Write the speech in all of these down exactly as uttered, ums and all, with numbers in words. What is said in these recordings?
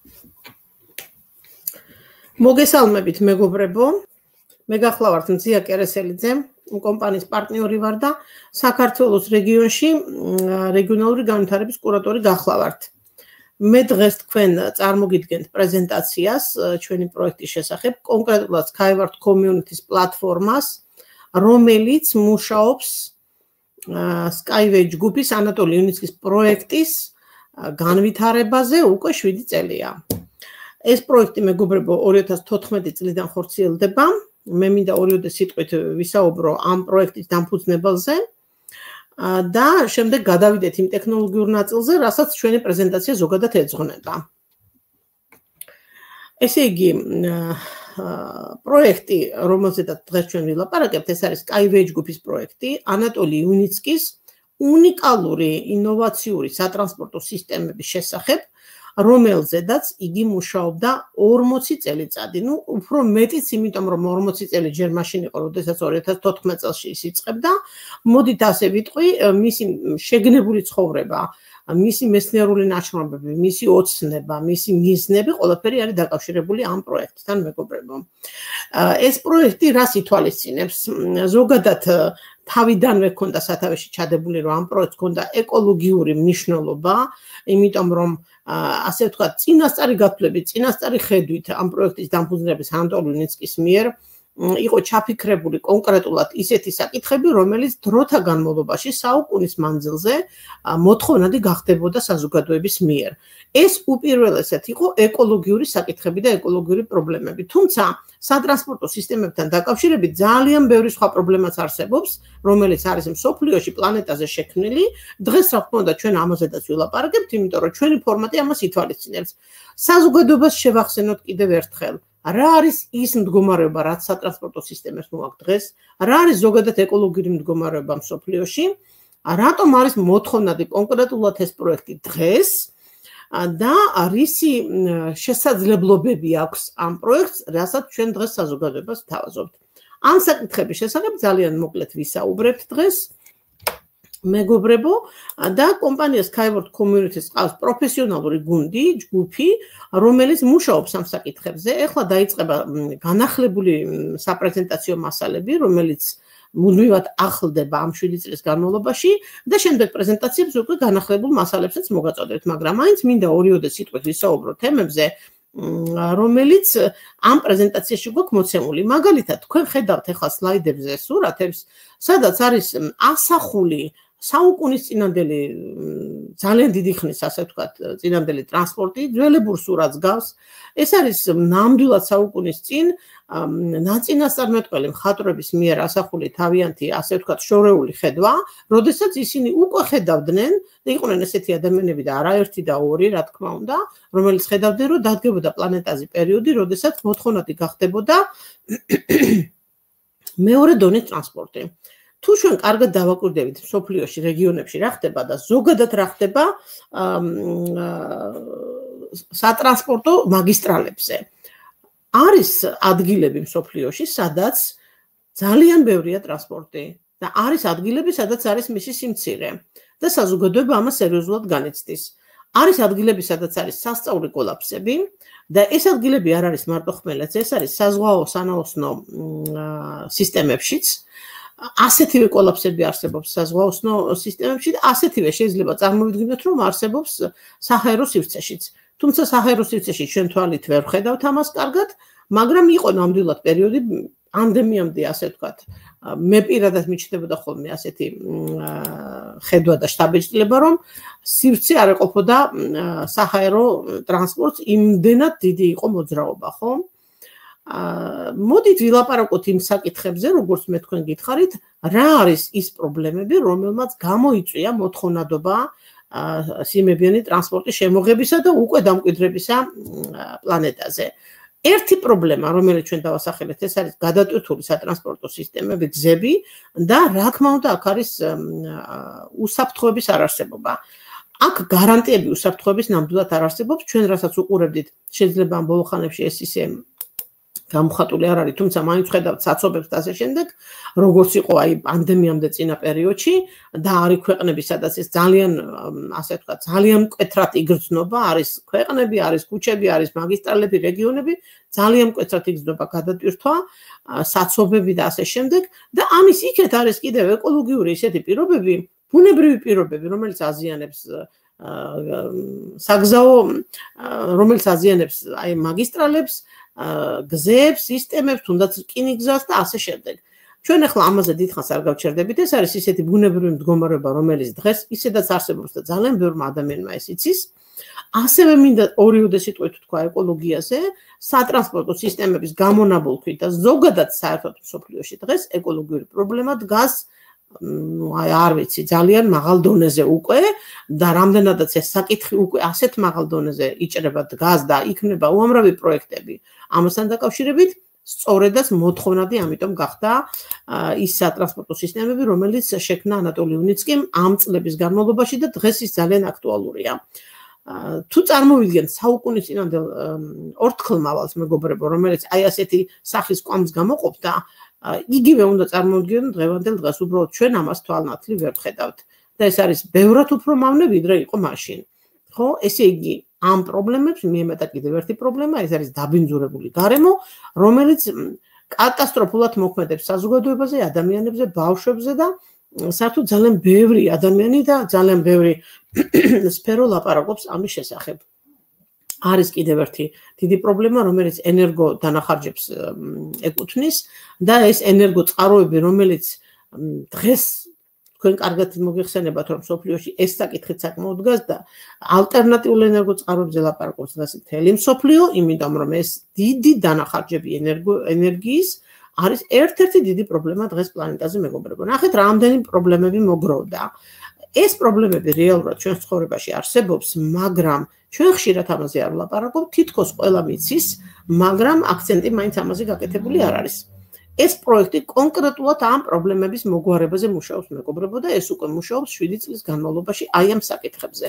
მოგესალმებით მეგობრებო, მე გახლავართ მზია კერესელიძე, კომპანიის პარტნიორი ვარ და საქართველოს რეგიონში რეგიონალური განვითარების კურატორი გახლავართ. მე დღეს თქვენ წარმოგიდგენთ პრეზენტაციას ჩვენი პროექტის შესახებ, კონკრეტულად SkyWay-ს community-ს პლატფორმას, რომელიც მუშაობს SkyWay ჯგუფის ანატოლი იუნიცკის პროექტის განვითარებაზე უკვე შვიდი წელია. ეს პროექტი მეგობრებო ორი ათას თოთხმეტი წლიდან ხორციელდება. მე მინდა ორი სიტყვით ვისაუბრო ამ პროექტის დამფუძნებელზე და შემდეგ გადავიდეთ იმ ტექნოლოგიურ ნაწილზე, რასაც ჩვენი პრეზენტაცია ზოგადად ეძღვნება. ესე იგი, პროექტი, რომელზედაც დღეს ჩვენ ვილაპარაკებთ, ეს არის SkyWay ჯგუფის პროექტი, ანატოლი იუნიცკის უნიკალური ინოვაციური სატრანსპორტო სისტემების შესახებ, რომელზედაც იგი მუშაობდა ორმოცი წელიწადი. ნუ უფრო მეტიც, იმიტომ რომ ორმოცი წელი ჯერ მაშინ იყო, როდესაც ორი ათას თოთხმეტ წელს ის იწყებდა. მოდით ასე ვიტყვი, მისი შეგნებული ცხოვრება, მისი მეცნიერული ნაშრომები, მისი ოცნება, მისი მიზნები ყველაფერი არის დაკავშირებული ამ პროექტთან, მეგობრებო. ეს პროექტი რას ითვალისწინებს? ზოგადად თავიდანვე ქონდა სათავეში ჩადებული, რომ ამ პროექტს ქონდა ეკოლოგიური მნიშვნელობა, იმიტომ რომ ასე ვთქვათ, წინასწარი გათვლებით, წინასწარი ხედვით ამ პროექტის დამფუძნების ანატოლი იუნიცკის მიერ იყო ჩაფიქრებული კონკრეტულად ისეთი საკითხები, რომელიც დროთა განმავლობაში საუკუნის მანძილზე მოთხოვნადი გახდებოდა საზოგადოების მიერ. ეს უპირველესად იყო ეკოლოგიური საკითხები და ეკოლოგიური პრობლემები. თუმცა სატრანსპორტო სისტემებთან დაკავშირებით ძალიან ბევრი სხვა პრობლემაც არსებობს, რომელიც არის მსოფლიოში, პლანეტაზე შექმნილი. დღეს რა თქმა უნდა ჩვენ ამაზედაც ვილაპარაკებთ, იმიტომ რომ ჩვენი ფორმატი ამას ითვალისწინებს. საზოგადოებას შევახსენოთ კიდევ ერთხელ. რა არის ის მდგომარეობა, რაც სატრანსპორტო სისტემებს მოაქვს დღეს? რა არის ზოგადად ეკოლოგიური მდგომარეობა მსოფლიოში? რატომ არის მოთხოვნადი კონკრეტულად ეს პროექტი დღეს? და რისი შესაძლებლობები აქვს ამ პროექტს, რასაც ჩვენ დღეს საზოგადოებას ვთავაზობთ. ამ საკითხების შესახებ ძალიან მოკლედ ვისაუბრებთ დღეს. მეგობრებო და კომპანია SkyWay-ს community-ს ყავს პროფესიონალური გუნდი, ჯგუფი, რომელიც მუშაობს ამ საკითხებზე. ეხლა დაიწყება განახლებული საპრეზენტაციო მასალები, რომელიც მუდმივად ახლდება ამ შვიდი წლის განმავლობაში და შემდეგ პრეზენტაციებს უკვე განახლებულ მასალებსაც მოგაწოდებთ, მაგრამ მაინც მინდა ორი სიტყვით ვისაუბრო თემებზე, რომელიც ამ პრეზენტაციაში გვაქვს მოცემული. მაგალითად, თქვენ ხედავთ ახლა სლაიდებზე სურათებს, სადაც არის ასახული საუკუნის წინანდელი ძალიან დიდი ხნის, ასე ვთქვათ, წინანდელი ტრანსპორტი, ძველებურ სურათს გავს. ეს არის ნამდვილად საუკუნის წინ ნაწინასწარმეტყველი მხატვრების მიერ ასახული თავიანთი, ასე ვთქვათ, შორეული ხედვა, როდესაც ისინი უკვე ხედავდნენ და იყვნენ ესეთი ადამიანები და არაერთი და ორი, რა თქმა უნდა, რომელიც ხედავდნენ, რომ დადგებოდა პლანეტაზე პერიოდი, როდესაც მოთხოვნადი გახდებოდა მეორე დონის ტრანსპორტი. თუ ჩვენ კარგად დავაკვირდებით მსოფლიოში, რეგიონებში რა ხდება და ზოგადად რა ხდება სატრანსპორტო მაგისტრალებზე. არის ადგილები მსოფლიოში, სადაც ძალიან ბევრია ტრანსპორტი და არის ადგილები, სადაც არის მისი სიმცირე და საზოგადოება ამას სერიოზულად განიცდის. არის ადგილები, სადაც არის სასწაული კოლაფსები და ეს ადგილები არ არის მარტო ხმელეთს, ეს არის საზღვაო სანაოსნო სისტემებშიც. ასეთივე კოლაფსები არსებობს საზღვაოსნო სისტემებში და ასეთივე შეიძლება წარმოვიდგინოთ, რომ არსებობს საჰაერო სივრცეშიც. თუმცა საჰაერო სივრცეში ჩვენ თვალით ვერ ვხედავთ ამას კარგად, მაგრამ იყო ნამდვილად პერიოდი პანდემიამდე, ასე ვთქვათ, მე პირადად მიჩნდებოდა ხოლმე ასეთი ხედვა და შთაბეჭდილება, რომ სივრცე არ ეყოფოდა საჰაერო ტრანსპორტს, იმდენად დიდი იყო მოძრაობა, ხო? მოდით ვილაპარაკოთ იმ საკითხებზე, როგორც მე თქვენ გითხარით, რა არის ის პრობლემები, რომელმაც გამოიწვია მოთხოვნადობა სიმებიანი ტრანსპორტის შემოღებისა და უკვე დამკვიდრებისა პლანეტაზე. ერთი პრობლემა, რომელიც ჩვენ დავასახელეთ, ეს არის გადატვირთული სატრანსპორტო სისტემები, გზები და რა თქმა უნდა, აქ არის უსაფრთხოების არარსებობა. აქ გარანტიები უსაფრთხოების ნამდვილად არ არსებობს, ჩვენ რასაც უყურებდით, შეიძლება ამ ბოლო ხანებში ეს ისე გამოხატული არ არის, თუმცა მაინც ხედავთ საცობებს და ასე შემდეგ, როგორც იყო აი პანდემიამდე წინა პერიოდში და არის ქვეყნები, სადაც ეს ძალიან, ასე ვთქვათ, ძალიან მკვეთრად იგრძნობა, არის ქვეყნები, არის ქუჩები, არის მაგისტრალები, რეგიონები, ძალიან მკვეთრად იგრძნობა გადატვირთვა, საცობები და ასე შემდეგ და ამის იქეთ არის კიდევ ეკოლოგიური ისეთი პირობები, ბუნებრივი პირობები, რომელიც აზიანებს საგზაო, რომელიც აზიანებს აი მაგისტრალებს, გზებს, სისტემებს, თუნდაც რკინიგზას და ასე შემდეგ. ჩვენ ახლა ამაზე დიდხანს არ გავჩერდებით, ეს არის ისეთი ბუნებრივი მდგომარეობა, რომელიც დღეს ისედაც არსებობს და ძალიან ბევრმა ადამიანმა ეს იცის. ასევე მინდა ორიოდე სიტყვით თქვა ეკოლოგიაზე, სატრანსპორტო სისტემების გამონაბოლქვით და ზოგადად საერთოდ მსოფლიოში დღეს ეკოლოგიური პრობლემა დგას აი არ ვიცი, ძალიან მაღალ დონეზე უკვე და რამდენადაც ეს საკითხი უკვე ასეთ მაღალ დონეზე იჭრება დგას და იქნება უამრავი პროექტები ამასთან დაკავშირებით, სწორედაც მოთხოვნადი ამიტომ გახდა ის სატრანსპორტო სისტემები, რომელიც შექმნა ანატოლი უნიცკიმ ამ წლების განმავლობაში და დღეს ის ძალიან აქტუალურია. თუ წარმოვიდგენთ საუკუნეწინამდელ ორთქლმავალს მეგობრებო, რომელიც აი ასეთი სახის კვამს გამოყოფდა, იგივე უნდა წარმოვიდგინოთ დღევანდელ დღეს, უბრალოდ ჩვენ ამას თვალნათლივ ვერ ვხედავთ და ეს არის ბევრად უფრო მავნე ვიდრე იყო მაშინ. ხო, ესე იგი ამ პრობლემებს მიემეტა კიდევ ერთი პრობლემა, ეს არის დაბინძურებული გარემო, რომელიც კატასტროფულად მოქმედებს საზოგადოებაზე, ადამიანებზე, ბავშვებზე და საერთოდ ძალიან ბევრი ადამიანი და ძალიან ბევრი სფერო ლაპარაკობს ამის შესახებ. არის კიდევ ერთი დიდი პრობლემა, რომელიც ენერგო დანახარჯებს ეკუთვნის და ეს ენერგო წყაროები, რომელიც დღეს თქვენ კარგად მოგიხსენებათ, რომ მსოფლიოში ეს საკითხიც საკმაოდ დგას და ალტერნატიულ ენერგო წყაროებზე ლაპარაკობს დღეს მთელი მსოფლიო, იმიტომ რომ ეს დიდი დანახარჯები ენერგიის არის ერთ-ერთი დიდი პრობლემა დღეს პლანეტაზე მეგობრებო. ნახეთ, რამდენი პრობლემები მოგროვდა. ეს პრობლემები რეალურად ჩვენ ცხოვრებაში არსებობს, მაგრამ ჩვენ ხშირად ამაზე არ ვლაპარაკობთ, თითქოს ყველა მიცის, მაგრამ აქცენტი მაინც ამაზე გაკეთებული არ არის. ეს პროექტი კონკრეტულად ამ პრობლემების მოგვარებაზე მუშაობს მეგობრებო და ეს უკვე მუშაობს შვიდი წლის განმავლობაში აი ამ საკითხებზე.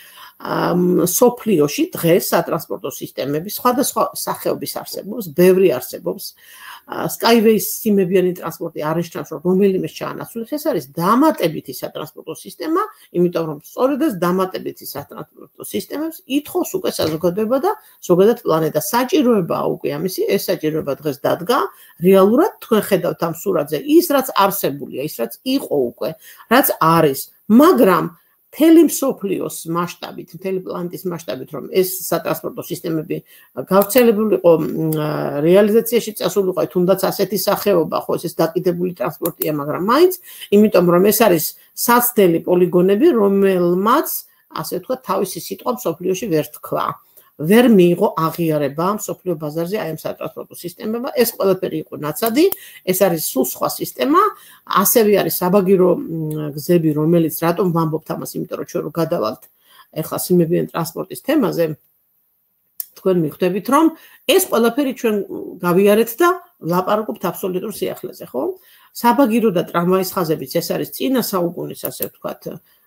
მსოფლიოში დღეს სატრანსპორტო სისტემები სხვადასხვა სახეობის არსებობს, ბევრი არსებობს. SkyWay-ს სიმებიანი ტრანსპორტი არის ჭამს, რომელიმეს ჩაანაცვლეს, ეს არის დამატებითი სატრანსპორტო სისტემა, იმიტომ რომ სწორედაც დამატებითი სატრანსპორტო სისტემებს ითხოვს უკვე საზოგადოება და ზოგადად პლანეტა. საჭიროებაა უკვე ამისი, ეს საჭიროება დღეს დადგა, რეალურად თქვენ ხედავთ ამ სურათზე ის, რაც არსებულია, ის რაც იყო უკვე, რაც არის, მაგრამ მთელი მსოფლიოს მასშტაბით, მთელი პლანეტის მასშტაბით, რომ ეს სატრანსპორტო სისტემები გავრცელებული იყო, რეალიზაციაში წასულიყო, თუნდაც ასეთი სახეობა, ხო, ეს დაკიდებული ტრანსპორტია, მაგრამ მაინც, იმიტომ რომ ეს არის საცდელი პოლიგონები, რომელმაც, ასე ვთქვათ, თავისი სიტყვა მსოფლიოში ვერ თქვა. ვერ მიიღო აღიარება მსოფლიო ბაზარზე აი ამ სატრანსპორტო სისტემებმა, ეს ყველაფერი იყო ნაცადი, ეს არის სულ სხვა სისტემა, ასევე არის საბაგირო გზები, რომელიც რატომ ვამბობთ ამას, იმიტომ რომ ჩვენ რო გადავალთ ეხლა სიმებიანი ტრანსპორტის თემაზე, თქვენ მიხვდებით, რომ ეს ყველაფერი ჩვენ გავიარეთ და ვლაპარაკობთ აბსოლუტურ სიახლეზე, ხო? საბაგირო და ტრამვაის ხაზებიც ეს არის წინა საუკუნის, ასე ვთქვათ,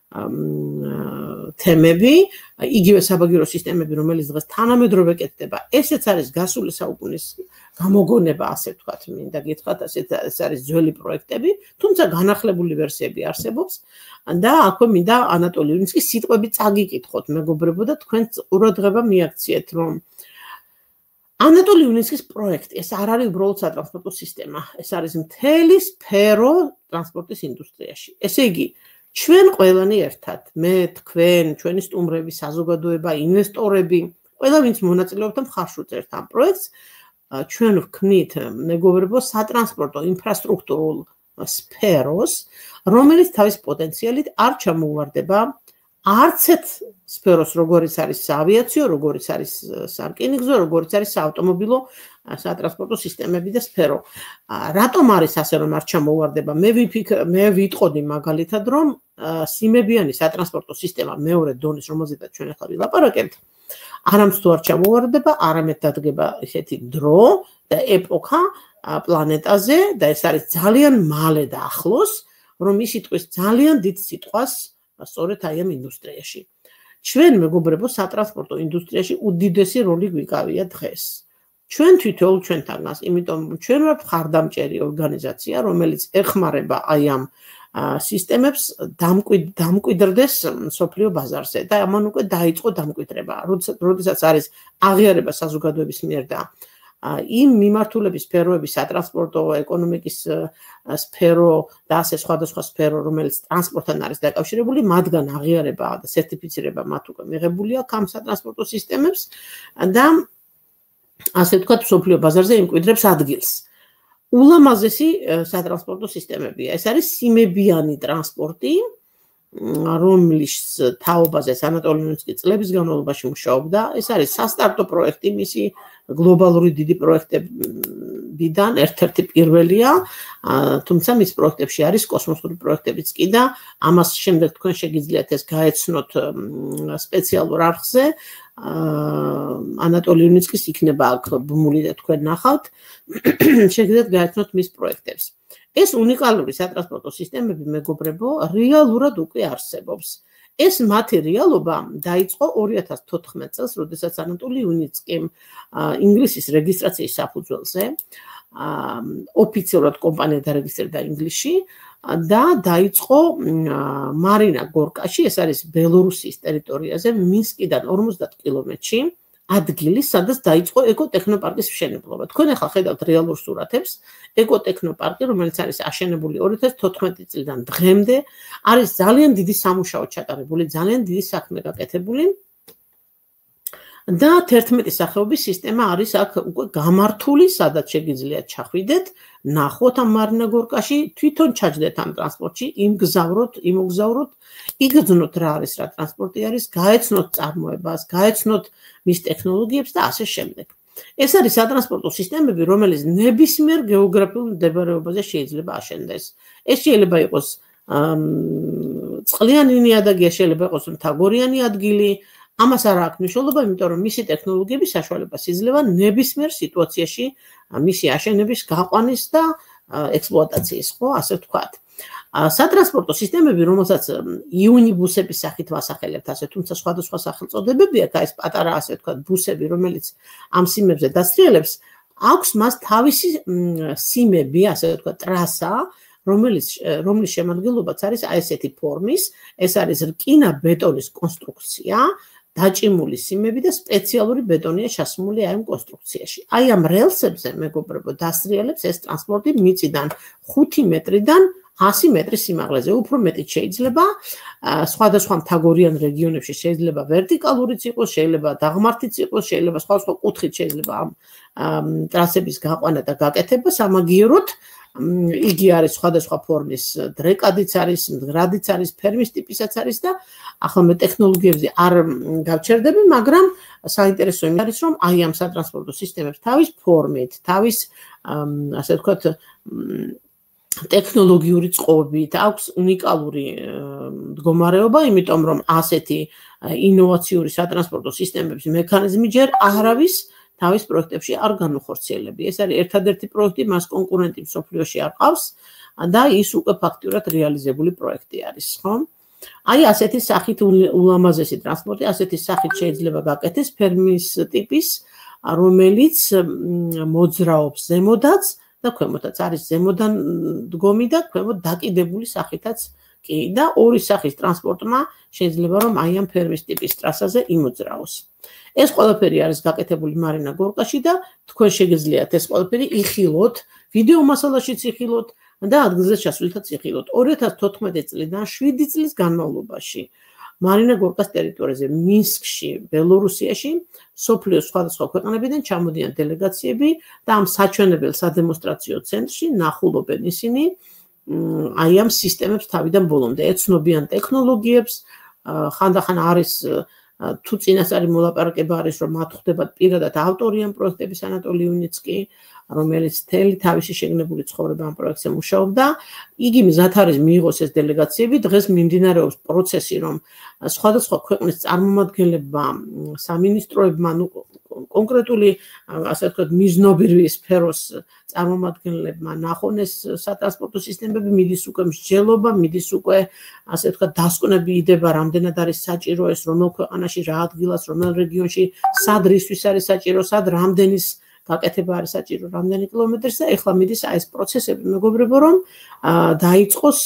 თემები, იგივე საბაგირო სისტემები, რომელიც დღეს თანამედროვე კეთდება, ესეც არის გასული საუკუნის გამოგონება, ასე ვთქვათ, მინდა გითხრათ, ეს არის ძველი პროექტები, თუმცა განახლებული ვერსიები არსებობს და აქვე მინდა ანატოლი უნიცკის სიტყვები წაგიკითხოთ, მეგობრებო და თქვენ ყურადღება მიაქციეთ, რომ ანატოლი უნიცკის პროექტი, ეს არ არის უბრალოდ სატრანსპორტო სისტემა, ეს არის მთელი სფერო ტრანსპორტის ინდუსტრიაში. ესე იგი, ჩვენ ყველანი ერთად, მე, თქვენ, ჩვენი სტუმრები, საზოგადოება, ინვესტორები, ყველა ვინც მონაწილეობთ და მხარს უჭერთ ამ პროექტს, ჩვენ ვქმნით, მეგობრებო, სატრანსპორტო ინფრასტრუქტურულ სფეროს, რომელიც თავის პოტენციალით არ ჩამოუვარდება არც ერთ სფეროს, როგორიც არის საავიაციო, როგორიც არის სარკინიგზო, როგორიც არის საავტომობილო სატრანსპორტო სისტემები და სფერო. რატომ არის ასე, რომ არ ჩამოუვარდება? მე ვიფიქრ, მე ვიტყოდი მაგალითად, რომ სიმებიანი სატრანსპორტო სისტემა მეორე დონის, რომელზედაც ჩვენ ახლა ვილაპარაკებთ, არამც თუ არ ჩამოუვარდება, არამედ დადგება ესეთი დრო და ეპოქა პლანეტაზე და ეს არის ძალიან მალე და ახლოს, რომ ის იტყვის ძალიან დიდ სიტყვას სწორედ აი ამ ინდუსტრიაში. ჩვენ მეგობრებო, სატრანსპორტო ინდუსტრიაში უდიდესი როლი გვიკავია დღეს. ჩვენ თვითონ ჩვენთანაც, იმიტომ რომ ჩვენ ვართ მხარდამჭერი ორგანიზაცია, რომელიც ეხმარება აი ამ სისტემებს დამკვიდრდეს მსოფლიო ბაზარზე და ამან უკვე დაიწყო დამკვიდრება. როდესაც არის აღიარება საზოგადოების მიერ და იმ მიმართულების სფეროების, სატრანსპორტო, ეკონომიკის სფერო და ასე სხვადასხვა სფერო, რომელიც ტრანსპორტთან არის დაკავშირებული, მათგან აღიარება და სერტიფიცირება მათ უკვე მიღებული აქვს ამ სატრანსპორტო სისტემებს და ასე ვთქვათ, მსოფლიო ბაზარზე იმკვიდრებს ადგილს. ულამაზესი სატრანსპორტო სისტემებია. ეს არის სიმებიანი ტრანსპორტი, რომლის თაობაზე ანატოლი ნუნსკი წლების განმავლობაში მუშაობდა. ეს არის სასტარტო პროექტი, მისი გლობალური დიდი პროექტებიდან ერთ-ერთი პირველია, თუმცა მის პროექტებში არის კოსმოსური პროექტებიც კი და ამას შემდეგ თქვენ შეგიძლიათ ეს გაეცნოთ სპეციალურ არხზე. ანატოლი ნუნსკის იქნება აქ ბმული და თქვენ ნახავთ, შეგიძლიათ გაეცნოთ მის პროექტებს. ეს უნიკალური სატრანსპორტო სისტემები, მეგობრებო, რეალურად უკვე არსებობს. ეს მათი რეალობა დაიწყო ორი ათას თოთხმეტ წელს, როდესაც ანატოლი ნუნსკიმ ინგლისის რეგისტრაციის საფუძველზე ოფიციალურად კომპანია დარეგისტრირდა ინგლისში და დაიწყო მარინა გორკაში, ეს არის ბელორუსიის ტერიტორიაზე, მინსკიდან ორმოცდაათ კილომეტრში. ადგილი, სადაც დაიწყო ეკოტექნოპარკის მშენებლობა. თქვენ ახლა ხედავთ რეალურ სურათებს, ეკოტექნოპარკი, რომელიც არის აშენებული ორი ათას თოთხმეტი წლიდან დღემდე, არის ძალიან დიდი სამუშაო ჩატარებული, ძალიან დიდი საქმე გაკეთებული. და თერთმეტი სახეობის სისტემა არის აქ უკვე გამართული, სადაც შეგიძლიათ ჩახვიდეთ, ნახოთ ამ მარინა გორკაში, თვითონ ჩაჯდეთ ამ ტრანსპორტში, იმგზავროთ, იმოგზავროთ, იგრძნოთ რა არის, რა ტრანსპორტი არის, გაეცნოთ წარმოებას, გაეცნოთ მის ტექნოლოგიებს და ასე შემდეგ. ეს არის სატრანსპორტო სისტემები, რომელიც ნებისმიერ გეოგრაფიულ მდებარეობაზე შეიძლება აშენდეს. ეს შეიძლება იყოს წყლიანი ნიადაგია, შეიძლება იყოს მთაგორიანი ადგილი. ამას არ აქვს მნიშვნელობა, იმიტომ რომ მისი ტექნოლოგიები საშუალებას იძლევა ნებისმიერ სიტუაციაში მისი აშენების, გაყვანის და ექსპლუატაციის, ხო, ასე ვთქვათ. სატრანსპორტო სისტემები, რომელსაც იუნიბუსების სახით ვასახელებთ, ასე თუმცა სხვადასხვა სახელწოდებები აქვს, ეს პატარა ასე ვთქვათ ბუსები, რომელიც ამ სიმებზე დასრიალებს, აქვს მას თავისი სიმები, ასე ვთქვათ, ტრასა, რომელიც რომლის შემადგენლობაც არის აი ესეთი ფორმის, ეს არის რკინა-ბეტონის კონსტრუქცია, დაჭიმული სიმები და სპეციალური ბეტონია ჩასმული აი ამ კონსტრუქციაში. აი ამ რელსებზე, მეგობრებო, დასრიალებს ეს ტრანსპორტი მიწიდან ხუთი მეტრიდან ასი მეტრის სიმაღლეზე, უფრო მეტიც შეიძლება, სხვადასხვა მთაგორიან რეგიონებში შეიძლება ვერტიკალურიც იყოს, შეიძლება დაღმართიც იყოს, შეიძლება სხვადასხვა კუთხით შეიძლება ამ ტრასების გაყვანა და გაკეთება სამაგიეროდ. იგი არის სხვადასხვა ფორმის დრეკადიც არის, მდგრადიც არის, ფერმის ტიპისაც არის და ახლა მე ტექნოლოგიებზე არ გავჩერდები, მაგრამ საინტერესო იმით არის, რომ აი ამ სატრანსპორტო სისტემებს თავის ფორმით, თავის ასე ვთქვათ ტექნოლოგიური წყობით აქვს უნიკალური მდგომარეობა, იმიტომ რომ ასეთი ინოვაციური სატრანსპორტო სისტემების მექანიზმი ჯერ არავის თავის პროექტებში არ განუხორციელები. ეს არის ერთადერთი პროექტი, მას კონკურენტი მსოფლიოში არ ყავს და ის უკვე ფაქტურად რეალიზებული პროექტი არის, ხო? აი ასეთი სახით ულამაზესი ტრანსპორტი, ასეთი სახით შეიძლება გაკეთდეს ფერმის ტიპის, რომელიც მოძრაობს ზემოდაც და ქვემოდაც, არის ზემოდან დგომი და ქვემოთ დაკიდებული სახითაც კი და ორი სახის ტრანსპორტმა შეიძლება რომ აი ამ ფერმის ტიპის ტრასაზე იმოძრაოს. ეს ყველაფერი არის გაკეთებული მარინა გორკაში და თქვენ შეგიძლიათ ეს ყველაფერი იხილოთ, ვიდეო მასალაშიც იხილოთ და ადგილზე ჩასვლითაც იხილოთ. ორი ათას თოთხმეტი წლიდან შვიდი წლის განმავლობაში მარინა გორკას ტერიტორიაზე, მინსკში, ბელორუსიაში, მსოფლიოს სხვადასხვა ქვეყნებიდან ჩამოდიან დელეგაციები და ამ საჩვენებელ სადემონსტრაციო ცენტრში ნახულობენ ისინი აი ამ სისტემებს თავიდან ბოლომდე, ეცნობიან ტექნოლოგიებს, ხანდახან არის თუ წინასწარი მოლაპარაკება არის, რომ მათ ხდებათ პირადად ავტორი ამ პროექტების ანატოლი ნუნსკი, რომელიც თელი თავისი შეგნებული ცხოვრება ამ პროექტზე მუშაობდა. იგი მზად არის მიიღოს ეს დელეგაციები, დღეს მიმდინარეობს პროცესი, რომ სხვადასხვა ქვეყნის წარმომადგენლებმა, სამინისტროებმა, ნუ კონკრეტული, ასე ვთქვათ, მიზნობრივი სფეროს წარმომადგენლებმა ნახონ ეს სატრანსპორტო სისტემები, მიდის უკვე მსჯელობა, მიდის უკვე, ასე ვთქვათ, დასკვნები იდება, რამდენად არის საჭირო ეს, რომელ ქვეყანაში, რა ადგილას, რომელ რეგიონში, სად რისთვის არის საჭირო, სად რამდენის გაკეთება არის საჭირო რამდენი კილომეტრის და ეხლა მიდის აი ეს პროცესები მეგობრებო რომ დაიწყოს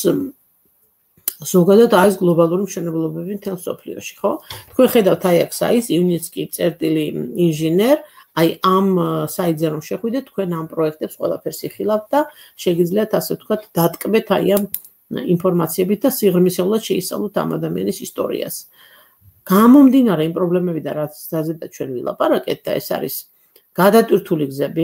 ზოგადად აი ეს გლობალური მშენებლობები მთელ მსოფლიოში, ხო? თქვენ ხედავთ აი აქ საიტს იუნიცკი წერტილი ინჟინერ, აი ამ საიტზე რომ შეხვიდეთ, თქვენ ამ პროექტებს ყველაფერს იხილავთ და შეგიძლიათ ასე ვთქვათ დატკბეთ აი ამ ინფორმაციებით და სიღრმისეულად შეისწავლოთ ამ ადამიანის ისტორიას. გამომდინარე იმ პრობლემებიდან, რაც ზედაც ჩვენ ვილაპარაკეთ და ეს არის გადატვირთული გზები,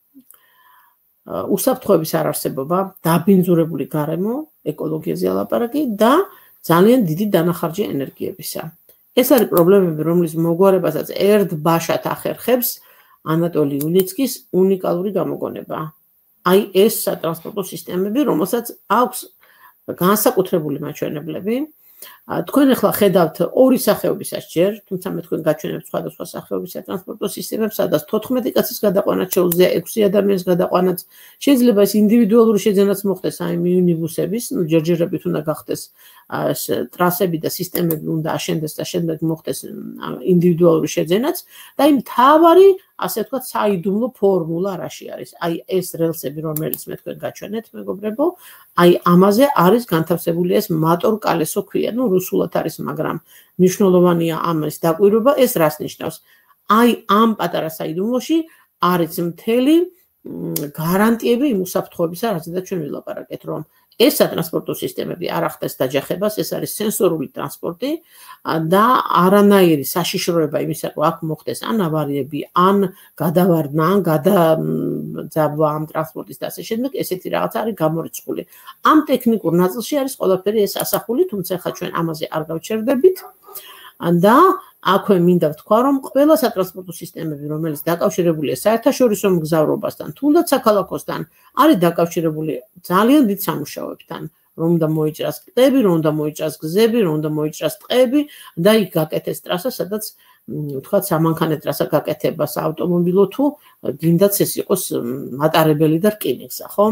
უსაფრთხოების არარსებობა, დაბინძურებული გარემო, ეკოლოგიაზე ლაპარაკი და ძალიან დიდი დანახარჯი ენერგიებისა. ეს არის პრობლემები, რომლის მოგვარებასაც ერთ ბაშად ახერხებს ანატოლი იუნიცკის უნიკალური გამოგონება. აი ეს სატრანსპორტო სისტემები, რომელსაც აქვს განსაკუთრებული მაჩვენებლები. თქვენ ახლა ხედავთ ორი სახეობისას ჯერ, თუმცა მე თქვენ გაჩვენებთ სხვადასხვა სახეობის სატრანსპორტო სისტემებს, სადაც თოთხმეტი კაცის გადაყვანაც შეუძლია, ექვსი ადამიანის გადაყვანაც, შეიძლება ეს ინდივიდუალური შეძენაც მოხდეს, აი მინიბუსების, ნუ ჯერჯერობით უნდა გახდეს ტრასები და სისტემები უნდა აშენდეს და შემდეგ მოხდეს ინდივიდუალური შეძენაც და იმ თავარი ასე ვთქვათ საიდუმლო ფორმულა რაში არის. აი ეს რელსები, რომელიც მე თქვენ გაჩვენეთ, მეგობრებო, აი ამაზე არის განთავსებული ეს მატორ-კალესო ქვია. ნუ რუსულად არის, მაგრამ მნიშვნელოვანია ამის დაკვირვება, ეს რას ნიშნავს? აი ამ პატარა საიდუმლოში არის მთელი გარანტიები იმ უსაფრთხოებისა, რაზეც ჩვენ ვილაპარაკეთ, რომ ეს სატრანსპორტო სისტემები არ ახდენს დაჯახებას, ეს არის სენსორული ტრანსპორტი და არანაირი საშიშროება იმისა, რომ აქ მოხდეს ან ავარიები, ან გადავარდნა, ან გადაძაბვა ამ ტრანსპორტის და ასე შემდეგ, ესეთი რაღაც არის გამორიცხული. ამ ტექნიკურ ნაწილში არის ყველაფერი ეს ასახული, თუმცა ხა ჩვენ ამაზე არ გავჩერდებით და აქვე მინდა ვთქვა, რომ ყველა სატრანსპორტო სისტემები, რომელიც დაკავშირებულია საერთაშორისო მგზავრობასთან, თუნდაც საქალაქოსთან, არის დაკავშირებული ძალიან დიდ სამუშაოებთან, რომ უნდა მოიჭრას კლდები, რომ უნდა მოიჭრას გზები, რომ უნდა მოიჭრას ტყეები და იქ გაკეთეს ტრასა, სადაც ვთქვათ სამანქანე ტრასა გაკეთებას ავტომობილო თუ გინდაც ეს იყოს მატარებელი და რკინიგზა, ხო?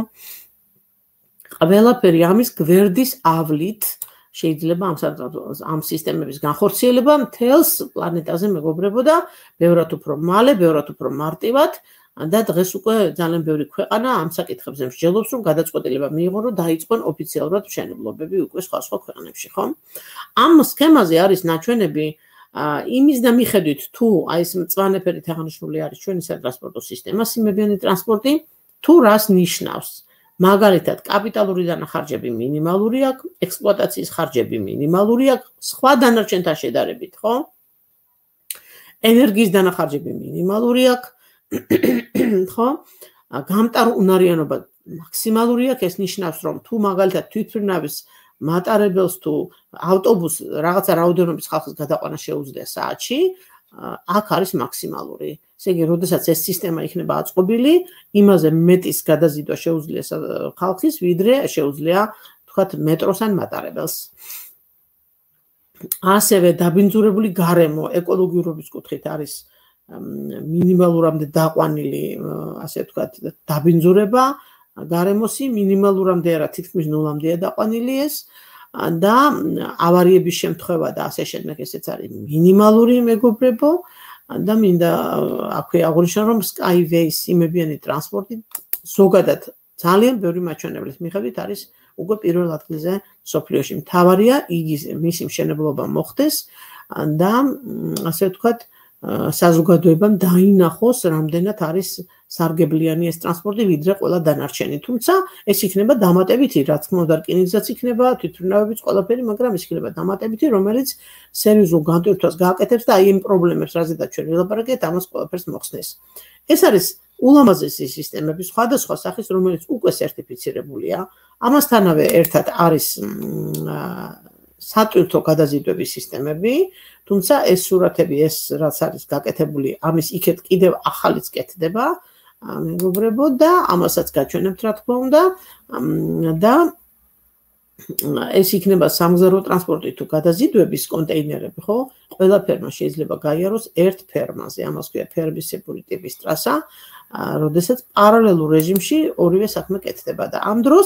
ყველაფერი ამის გვერდის ავლით შეიძლება ამ ამ სისტემების განხორციელება მთელს პლანეტაზე მეგობრებო და ბევრად უფრო მალე, ბევრად უფრო მარტივად და დღეს უკვე ძალიან ბევრი ქვეყანა ამ საკითხებზე მსჯელობს, რომ გადაწყვეტილება მიიღო, რომ დაიწყონ ოფიციალურად მშენებლობები უკვე სხვა სხვა ქვეყნებში, ხო? ამ სქემაზე არის ნაჩვენები იმის და მიხედვით, თუ აი ეს მწვანეფერით აღნიშნული არის ჩვენი სატრანსპორტო სისტემა, სიმებიანი ტრანსპორტი, თუ რას ნიშნავს? მაგალითად, კაპიტალური დანახარჯები მინიმალური აქვს, ექსპლუატაციის ხარჯები მინიმალური აქვს, სხვა დანარჩენთან შედარებით, ხო? ენერგიის დანახარჯები მინიმალური აქვს, ხო? გამტარუნარიანობა მაქსიმალური აქვს, ეს ნიშნავს, რომ თუ მაგალითად თვითმფრინავის მატარებელს თუ ავტობუსს რაღაცა რაოდენობის ხალხის გადაყვანა შეუძლია საათში, აქ არის მაქსიმალური. ესე იგი, როდესაც ეს სისტემა იქნება აწყობილი, იმაზე მეტის გადაზიდვა შეუძლია ხალხის, ვიდრე შეუძლია, თქვათ, მეტროს ან მატარებელს. ასევე დაბინძურებული გარემო ეკოლოგიურობის კუთხით არის მინიმალურამდე დაყვანილი, ასე ვთქვათ, დაბინძურება, გარემოსი მინიმალურამდე არა, თითქმის ნულამდეა დაყვანილი ეს. და ავარიების შემთხვევა და ასე შემდეგ ესეც არის მინიმალური მეგობრებო და მინდა აქვე აღვნიშნო რომ SkyWay-ს იმებიანი ტრანსპორტი ზოგადად ძალიან ბევრი მაჩვენებლის მიხედვით არის უკვე პირველ ადგილზე მსოფლიოში. მთავარია იგი მისი მშენებლობა მოხდეს და ასე ვთქვათ საზოგადოებამ დაინახოს რამდენად არის სარგებლიანი ეს ტრანსპორტი ვიდრე ყველა დანარჩენი. თუმცა ეს იქნება დამატებითი, რა თქმა უნდა, რკინიგზაც იქნება, თვითმფრინავებიც ყველაფერი, მაგრამ ეს იქნება დამატებითი, რომელიც სერიოზულ განტვირთვას გააკეთებს და აი იმ პრობლემებს, რაზედაც ჩვენ ვილაპარაკეთ, ამას ყველაფერს მოხსნეს. ეს არის ულამაზესი სისტემები, სხვადასხვა სახის, რომელიც უკვე სერტიფიცირებულია. ამასთანავე ერთად არის სატვირთო გადაზიდვების სისტემები, თუმცა ეს სურათები, ეს რაც არის გაკეთებული, ამის იქეთ კიდევ ახალიც კეთდება, მეგობრებო და ამასაც გაჩვენებთ რა თქმა უნდა და ეს იქნება სამგზავრო ტრანსპორტი თუ გადაზიდვების კონტეინერები, ხო? ყველაფერმა შეიძლება გაიაროს ერთ ფერმაზე, ამას ქვია ფერმისებური ტიპის ტრასა, როდესაც პარალელურ რეჟიმში ორივე საქმე კეთდება და ამ დროს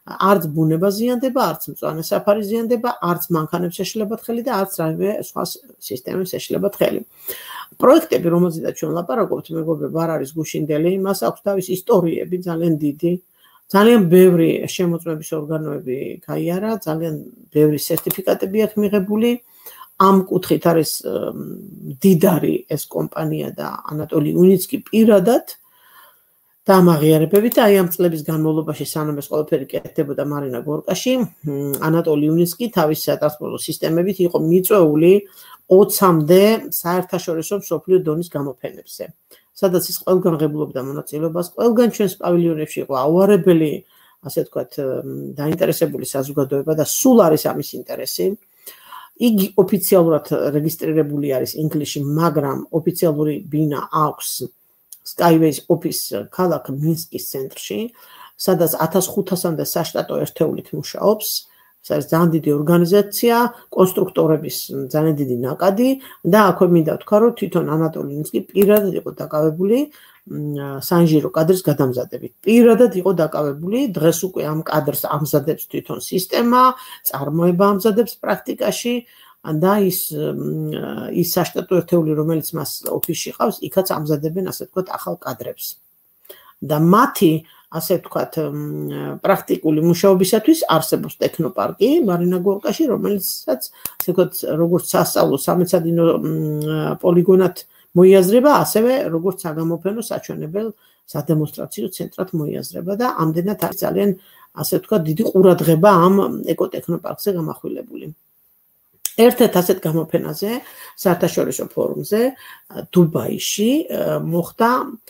არც ბუნება ზიანდება, არც მწვანე საფარი ზიანდება, არც მანქანებს ეშლებათ ხელი და არც რაიმე სხვა სისტემებს ეშლებათ ხელი. პროექტები, რომელზედაც ჩვენ ლაპარაკობთ, მეგობრებო, არ არის გუშინდელი, მას აქვს თავის ისტორიები ძალიან დიდი. ძალიან ბევრი შემოწმების ორგანოები გაიარა, ძალიან ბევრი სერტიფიკატები აქვს მიღებული. ამ კუთხით არის მდიდარი ეს კომპანია და ანატოლი უნიცკი პირადად დამაღიარებებით, აი ამ წლების განმავლობაში სანამ ეს ყველაფერი კეთდებოდა მარინა გორკაში, ანატოლი უნიცკი თავის სატრანსპორტო სისტემებით იყო მიწვეული ოცამდე საერთაშორისო მსოფლიო დონის გამოფენებზე. სადაც ის ყველგან ღებულობდა მონაწილეობას, ყველგან ჩვენს პავილიონებში იყო აუარებელი, ასე ვთქვათ, დაინტერესებული საზოგადოება და სულ არის ამის ინტერესი. იგი ოფიციალურად რეგისტრირებული არის ინგლისში, მაგრამ ოფიციალური ბინა აქვს SkyWay-ს ოფის ქალაქ მინსკის ცენტრში, სადაც ათას ხუთასამდე საშტატო ერთეულით მუშაობს. ეს არის ძალიან დიდი ორგანიზაცია, კონსტრუქტორების ძალიან დიდი ნაკადი და აქვე მინდა ვთქვა, რომ თვითონ ანატოლი უნიცკი პირადად იყო დაკავებული საინჟინრო კადრის გადამზადებით. პირადად იყო დაკავებული, დღეს უკვე ამ კადრს ამზადებს თვითონ სისტემა, წარმოება ამზადებს პრაქტიკაში და ის ის საშტატო ერთეული, რომელიც მას ოფისში ყავს, იქაც ამზადებენ, ასე ვთქვათ, ახალ კადრებს. და მათი ასე ვთქვათ, პრაქტიკული მუშაობისათვის არსებობს ტექნოპარკი მარინა გორკაში, რომელიცაც ასე ვთქვათ, როგორც სასწავლო სამეცადინო პოლიგონად მოიაზრება, ასევე როგორც საგამოფენო საჩვენებელ სადემონსტრაციო ცენტრად მოიაზრება და ამდენად არის ძალიან ასე ვთქვათ, დიდი ყურადღება ამ ეკოტექნოპარკზე გამახვილებული. ერთ-ერთ ასეთ გამოფენაზე, საერთაშორისო ფორუმზე, დუბაიში მოხდა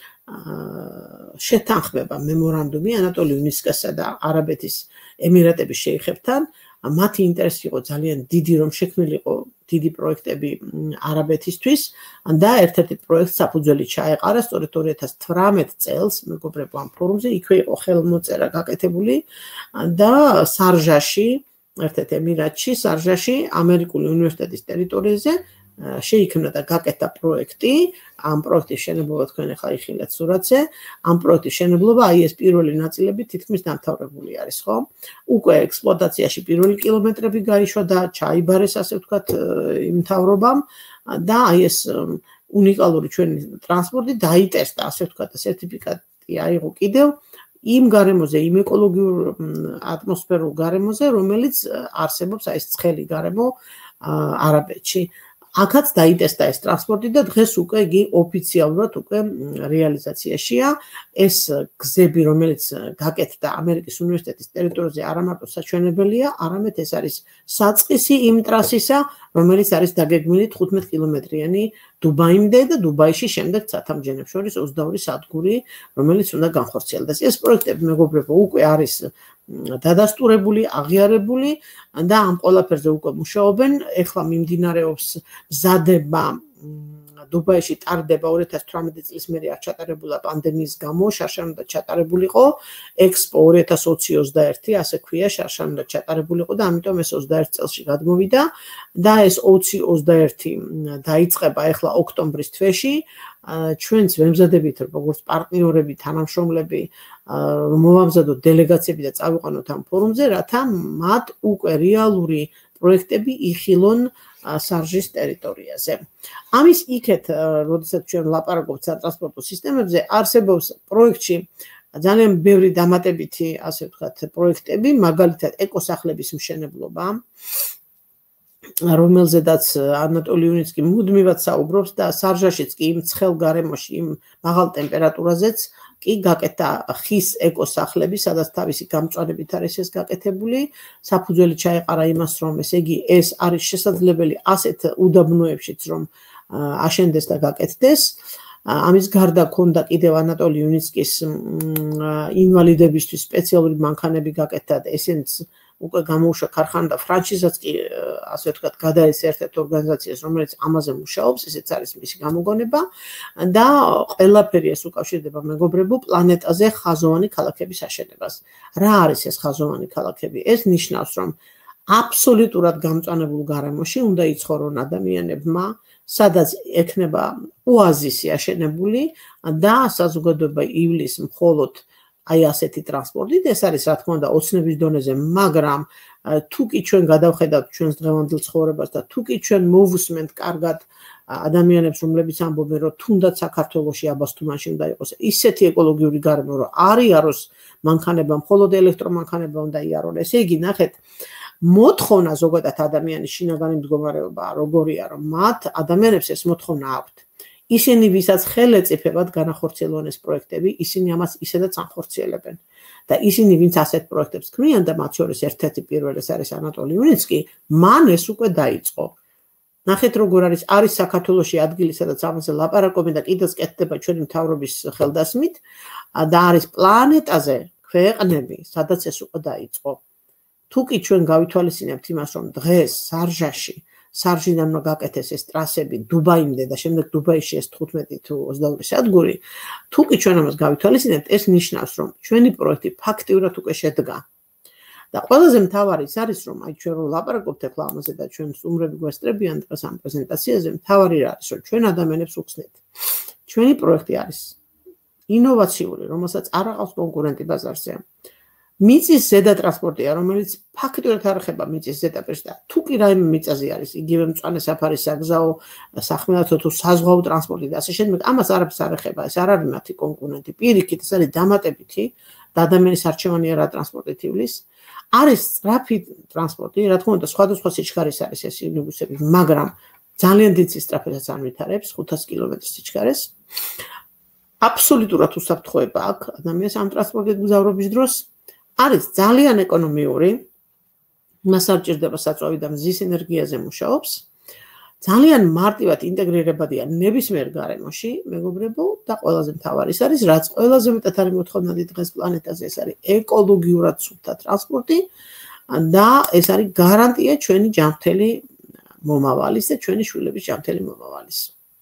შეთანხმება მემორანდუმი ანატოლი უნიცკასა და არაბეთის ემირატების შეიხებთან. მათი ინტერესი იყო ძალიან დიდი, რომ შექმნილიყო დიდი პროექტები არაბეთისთვის და ერთ-ერთი პროექტს საფუძველი ჩაეყარა სწორედ ორი ათას თვრამეტ წელს, მეგობრებო, ამ ფორუმზე იქვე იყო ხელმოწერა გაკეთებული და სარჟაში, ერთ-ერთ ემირატში, სარჟაში, ამერიკული უნივერსიტეტის ტერიტორიაზე შეიქმნა და გაკეთა პროექტი. ამ პროექტის შენებლობა თქვენ ახლა იხილეთ სურათზე. ამ პროექტის შენებლობა აი ეს პირველი ნაწილები თითქმის დამთავრებული არის, ხო? უკვე ექსპლუატაციაში პირველი კილომეტრები გაიშვა და ჩაიბარეს, ასე ვთქვათ, იმთავრობამ და აი ეს უნიკალური ჩვენი ტრანსპორტი დაიტესტა, ასე ვთქვათ, სერტიფიკატი აიღო კიდევ იმ გარემოზე, იმ ეკოლოგიურ ატმოსფერულ გარემოზე, რომელიც არსებობს აი ეს ცხელი გარემო არაბეთში. აქაც დაიტესტა ეს ტრანსპორტი და დღეს უკვე იგი ოფიციალურად უკვე რეალიზაციაშია. ეს გზები, რომელიც გაკეთდა ამერიკის უნივერსიტეტის ტერიტორიაზე, არა მარტო საჩვენებელია, არამედ ეს არის საწყისი იმ ტრასისა, რომელიც არის დაგეგმილი თხუთმეტ კილომეტრიანი დუბაიმდე და დუბაიში შემდეგ ცათამბჯენებს შორის ოცდაორი სადგური, რომელიც უნდა განხორციელდეს. ეს პროექტები, მეგობრებო, უკვე არის დადასტურებული, აღიარებული და ამ ყველაფერზე უკვე მუშაობენ. ეხლა მიმდინარეობს მზადება დუბაიში ტარდება ორი ათას თვრამეტი წლის მერე არ ჩატარებულა პანდემიის გამო, შარშან უნდა ჩატარებულიყო ექსპო ორი ათას ოცი ოცდაერთი, ასე ქვია, შარშან უნდა ჩატარებულიყო და ამიტომ ეს ოცდაერთ წელში გადმოვიდა და ეს ოცი ოცდაერთი დაიწყება ახლა ოქტომბრის თვეში. ჩვენც ვემზადებით როგორც პარტნიორები, თანამშრომლები, მოვამზადოთ დელეგაციები და წავიყვანოთ ამ ფორუმზე, რათა მათ უკვე რეალური პროექტები იხილონ სარჟის ტერიტორიაზე. ამის იქეთ, როდესაც ჩვენ ლაპარაკობთ სატრანსპორტო სისტემებზე, არსებობს პროექტში ძალიან ბევრი დამატებითი, ასე ვთქვათ, პროექტები, მაგალითად ეკოსახლების მშენებლობა, რომელზედაც ანატოლი უნიცკი მუდმივად საუბრობს და სარჟაშიც კი იმ ცხელ გარემოში, იმ მაღალ ტემპერატურაზეც კი გაკეთა ხის ეკოსახლები, სადაც თავისი გამწვანებით არის ეს გაკეთებული. საფუძველი ჩაეყარა იმას, რომ ესე იგი ეს არის შესაძლებელი ასეთ უდაბნოებშიც, რომ აშენდეს და გაკეთდეს. ამის გარდა ქონდა კიდევ ანატოლი უნიცკის ინვალიდებისთვის სპეციალური მანქანები გაკეთდა და ესენც უკვე გამოუშვა ქარხანა და ფრანჩიზაც კი, ასე ვთქვათ, გადაეცა ერთ-ერთ ორგანიზაციას, რომელიც ამაზე მუშაობს, ესეც არის მისი გამოგონება და ყველაფერი ეს უკავშირდება, მეგობრებო, პლანეტაზე ხაზოვანი ქალაქების აშენებას. რა არის ეს ხაზოვანი ქალაქები? ეს ნიშნავს, რომ აბსოლუტურად გამწვანებულ გარემოში უნდა იცხოვრონ ადამიანებმა, სადაც ექნება ოაზისი აშენებული და საზოგადოება ივლის მხოლოდ აი ასეთი ტრანსპორტით, ეს არის რა თქმა უნდა ოცნების დონეზე, მაგრამ თუ კი ჩვენ გადავხედავთ ჩვენს დღევანდელ ცხოვრებას და თუ კი ჩვენ მოვუსმენთ კარგად ადამიანებს, რომლებიც ამბობენ, რომ თუნდაც საქართველოში აბასთუმანში უნდა იყოს ისეთი ეკოლოგიური გარემო, რომ არ იაროს მანქანება, მხოლოდ ელექტრომანქანება უნდა იარონ. ესე იგი, ნახეთ, მოთხოვნა ზოგადად ადამიანის შინაგანი მდგომარეობა როგორია, რომ მათ ადამიანებს ეს მოთხოვნა აქვთ. ისინი, ვისაც ხელეწიფებად განახორციელონ ეს პროექტები, ისინი ამას ისედაც ანხორციელებენ. და ისინი, ვინც ასეთ პროექტებს ქმნიან და მათ შორის ერთ-ერთი პირველი არის ანატოლი უნიცკი, მან ეს უკვე დაიწყო. ნახეთ როგორ არის არის საქართველოში ადგილი, სადაც ამაზე ლაპარაკობენ და კიდეც კეთდება ჩვენი მთავრობის ხელდასმით და არის პლანეტაზე ქვეყნები, სადაც ეს უკვე დაიწყო. თუ კი ჩვენ გავითვალისწინებთ იმას, რომ დღეს სარჟაში სარჟიდან უნდა გაკეთეს ეს ტრასები დუბაიმდე და შემდეგ დუბაიში ეს თხუთმეტი თუ ოცდაორი სადგური, თუ კი ჩვენ ამას გავითვალისწინებთ, ეს ნიშნავს, რომ ჩვენი პროექტი ფაქტიურად უკვე შედგა. და ყველაზე მთავარი ის არის, რომ აი ჩვენ რო ლაპარაკობთ ახლა ამაზე და ჩვენ სტუმრები გვესწრებიან დღეს ამ პრეზენტაციაზე, მთავარი რა არის, რომ ჩვენ ადამიანებს უხსნით. ჩვენი პროექტი არის ინოვაციური, რომელსაც არ აყავს კონკურენტი ბაზარზე. მიწისზედა ტრანსპორტია, რომელიც ფაქტიურად არ ეხება მიწისზედა პირს და თუ კი რაიმე მიწაზე არის, იგივე მწვანე საფარი საგზაო, სახმელეთო თუ საზღვაო ტრანსპორტი და ასე შემდეგ, ამას არაფერს არ ეხება, ეს არ არის მათი კონკურენტი. პირიქით, ეს არის დამატებითი და ადამიანის არჩევანია რა ტრანსპორტით ივლის. არის სწრაფი ტრანსპორტი, რა თქმა უნდა, სხვადასხვა სიჩქარის არის ეს ინოვაციები, მაგრამ ძალიან დიდ სისწრაფესაც არ ვითარებს, ხუთას კილომეტრის სიჩქარეს. აბსოლუტურად უსაფრთხოება აქვს ადამიანს ამ ტრანსპორტით მგზავრობის დროს. არის ძალიან ეკონომიური, მას არ ჭირდება საწვავი და მზის ენერგიაზე მუშაობს. ძალიან მარტივად ინტეგრირებადია ნებისმიერ გარემოში, მეგობრებო, და ყველაზე მთავარი ის არის, რაც ყველაზე მეტად არის მოთხოვნადი დღეს პლანეტაზე, ეს არის ეკოლოგიურად სუფთა ტრანსპორტი და ეს არის გარანტია ჩვენი ჯანმრთელი მომავალის და ჩვენი შვილების ჯანმრთელი მომავალის.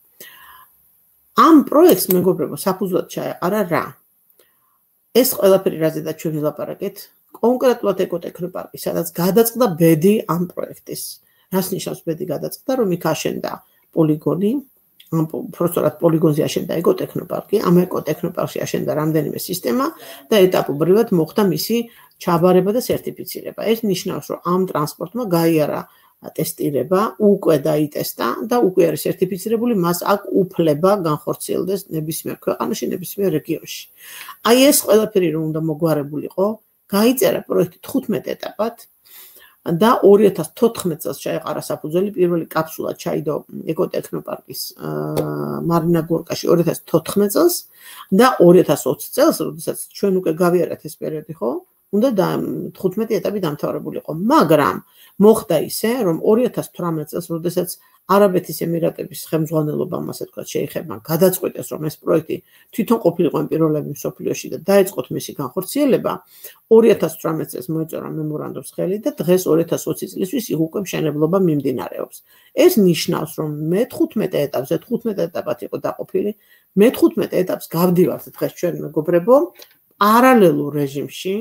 ამ პროექტს, მეგობრებო, საფუძვლად ჩაეყარა რა? ეს ყველაფერი რაზედაც ჩვენ ვილაპარაკეთ, კონკრეტულად ეკოტექნოპარკი, სადაც გადაწყდა ბედი ამ პროექტის. რას ნიშნავს ბედი გადაწყდა, რომ იქ აშენდა პოლიგონი, პროსტორად პოლიგონზე აშენდა ეკოტექნოპარკი, ამ ეკოტექნოპარკში აშენდა რამდენიმე სისტემა და ეტაპობრივად მოხდა მისი ჩაბარება და სერტიფიცირება. ეს ნიშნავს, რომ ამ ტრანსპორტმა გაიარა ტესტირება, უკვე დაიტესტა და უკვე არის სერტიფიცირებული, მას აქვს უფლება განხორციელდეს ნებისმიერ ქვეყანაში, ნებისმიერ რეგიონში. აი ეს ყველაფერი რომ უნდა მოგვარებულიყო, გაიწერა პროექტი თხუთმეტ ეტაპად და ორი ათას თოთხმეტ წელს ჩაეყარა საფუძველი, პირველი კაფსულა ჩაიდო ეკოტექნოპარკის მარინა გორკაში ორი ათას თოთხმეტ წელს და ორი ათას ოცი წელს, როდესაც ჩვენ უკვე გავიარეთ ეს პერიოდი, ხო? უნდა თხუთმეტი ეტაპი დამთავრებულიყო, მაგრამ მოხდა ისე, რომ ორი ათას თვრამეტ წელს, როდესაც არაბეთის ემირატების ხელმძღვანელობამ, ასე ვთქვათ, შეიხებმა გადაწყვიტეს, რომ ეს პროექტი თვითონ ყოფილიყო პირველები მსოფლიოში და დაეწყოთ მისი განხორციელება, ორი ათას თვრამეტ წელს მოეწოდა მემორანდუმის ხელი და დღეს ორი ათას ოცი წლისთვის იქ უკვე მშენებლობა მიმდინარეობს. ეს ნიშნავს, რომ მეთხუთმეტ ეტაპზე, თხუთმეტ ეტაპად იყო დაყოფილი, მეთხუთმეტ ეტაპს გავდივართ დღეს ჩვენ მეგობრებო, პარალელურ რეჟიმში,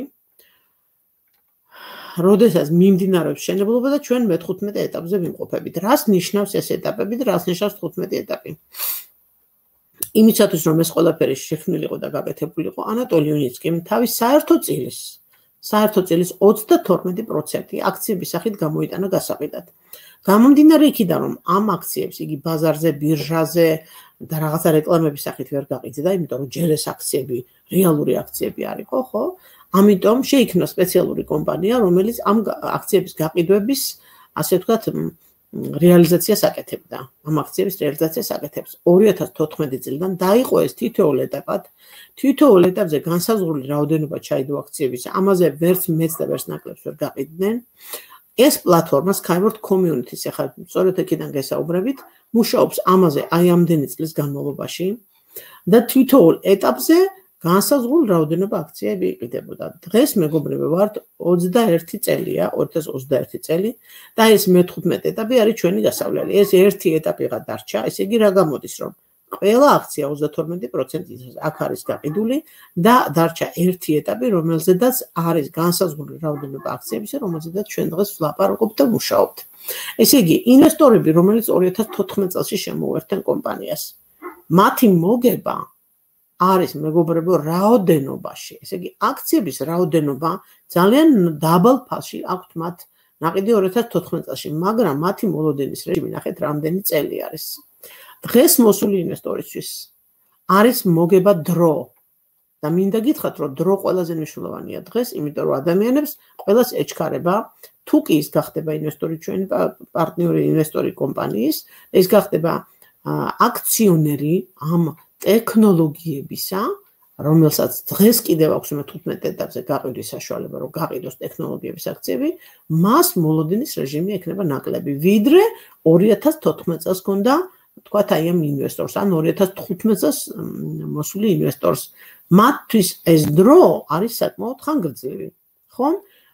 როდესაც მიმდინარეობს მშენებლობა და ჩვენ მეთხუთმეტ ეტაპზე ვიმყოფებით. რას ნიშნავს ეს ეტაპები და რას ნიშნავს თხუთმეტი ეტაპი? იმისათვის რომ ეს ყველაფერი შექმნილიყო და გაკეთებულიყო, ანატოლი უნიცკიმ თავის საერთო წილის, საერთო წილის ოცდათორმეტი პროცენტი აქციების სახით გამოიტანა გასაყიდად. გამომდინარე იქიდან, რომ ამ აქციებს იგი ბაზარზე, ბირჟაზე და რაღაცა რეკლამების სახით ვერ გაყიდდა, იმიტომ რომ ჯერ ეს აქციები, რეალური აქციები არისო, ხო? ამიტომ შეიქმნა სპეციალური კომპანია, რომელიც ამ აქციების გაყიდვების, ასე ვთქვათ, რეალიზაციას აკეთებდა. ამ აქციების რეალიზაციას აკეთებს. ორი ათას თოთხმეტი წლიდან დაიყო ეს თითოეულ ეტაპად. თითოეულ ეტაპზე განსაზღვრული რაოდენობა ჩაიდო აქციების. ამაზე ვერც მეც და ვერც ნაკლებს ვერ გაყიდნენ. ეს პლატფორმა SkyWay community-ს ახლა სწორედ აქედან გესაუბრებით, მუშაობს ამაზე აი ამდენი წლის განმავლობაში და თითოეულ ეტაპზე განსაზღვრულ რაოდენობა აქციები იყიდებოდა. დღეს მეგობრებო ვართ ოცდაერთი წელია, ორი ათას ოცდაერთი წელი და ეს მეთხუთმეტ ეტაპი არის ჩვენი გასავლელი. ეს ერთი ეტაპიღა დარჩა, ესე იგი რა გამოდის, რომ ყველა აქცია ოცდათორმეტი პროცენტი აქ არის გაყიდული და დარჩა ერთი ეტაპი, რომელზედაც არის განსაზღვრული რაოდენობა აქციების, რომელზედაც ჩვენ დღეს ვლაპარაკობთ და მუშაობთ. ესე იგი, ინვესტორები, რომელიც ორი ათას თოთხმეტ წელს შემოუერთდნენ კომპანიას, მათი მოგება არის მეგობრებო რაოდენობაში, ესე იგი აქციების რაოდენობა ძალიან დაბალ ფასში აქვთ მათ ნაყიდი ორი ათას თოთხმეტ წელში, მაგრამ მათი მოლოდინის რეჟიმი ნახეთ რამდენი წელი არის. დღეს მოსული ინვესტორისთვის არის მოგება დრო და მინდა გითხრათ, რომ დრო ყველაზე მნიშვნელოვანია დღეს, იმიტომ რომ ადამიანებს ყველას ეჩქარება, თუ კი ის გახდება ინვესტორი ჩვენი პარტნიორი ინვესტორი კომპანიის, ეს გახდება აქციონერი ამ ტექნოლოგიებისა, რომელსაც დღეს კიდევ აქვს მეთერთმეტ ეტაპზე გაყიდვის საშუალება, რომ გაყიდოს ტექნოლოგიების აქციები, მას მოლოდინის რეჟიმი ექნება ნაკლები, ვიდრე ორი ათას თოთხმეტ წელს ჰქონდა, თქვათ აი ამ ინვესტორს, ან ორი ათას თხუთმეტ წელს მოსული ინვესტორს. მათთვის ეს დრო არის საკმაოდ ხანგრძლივი, ხო?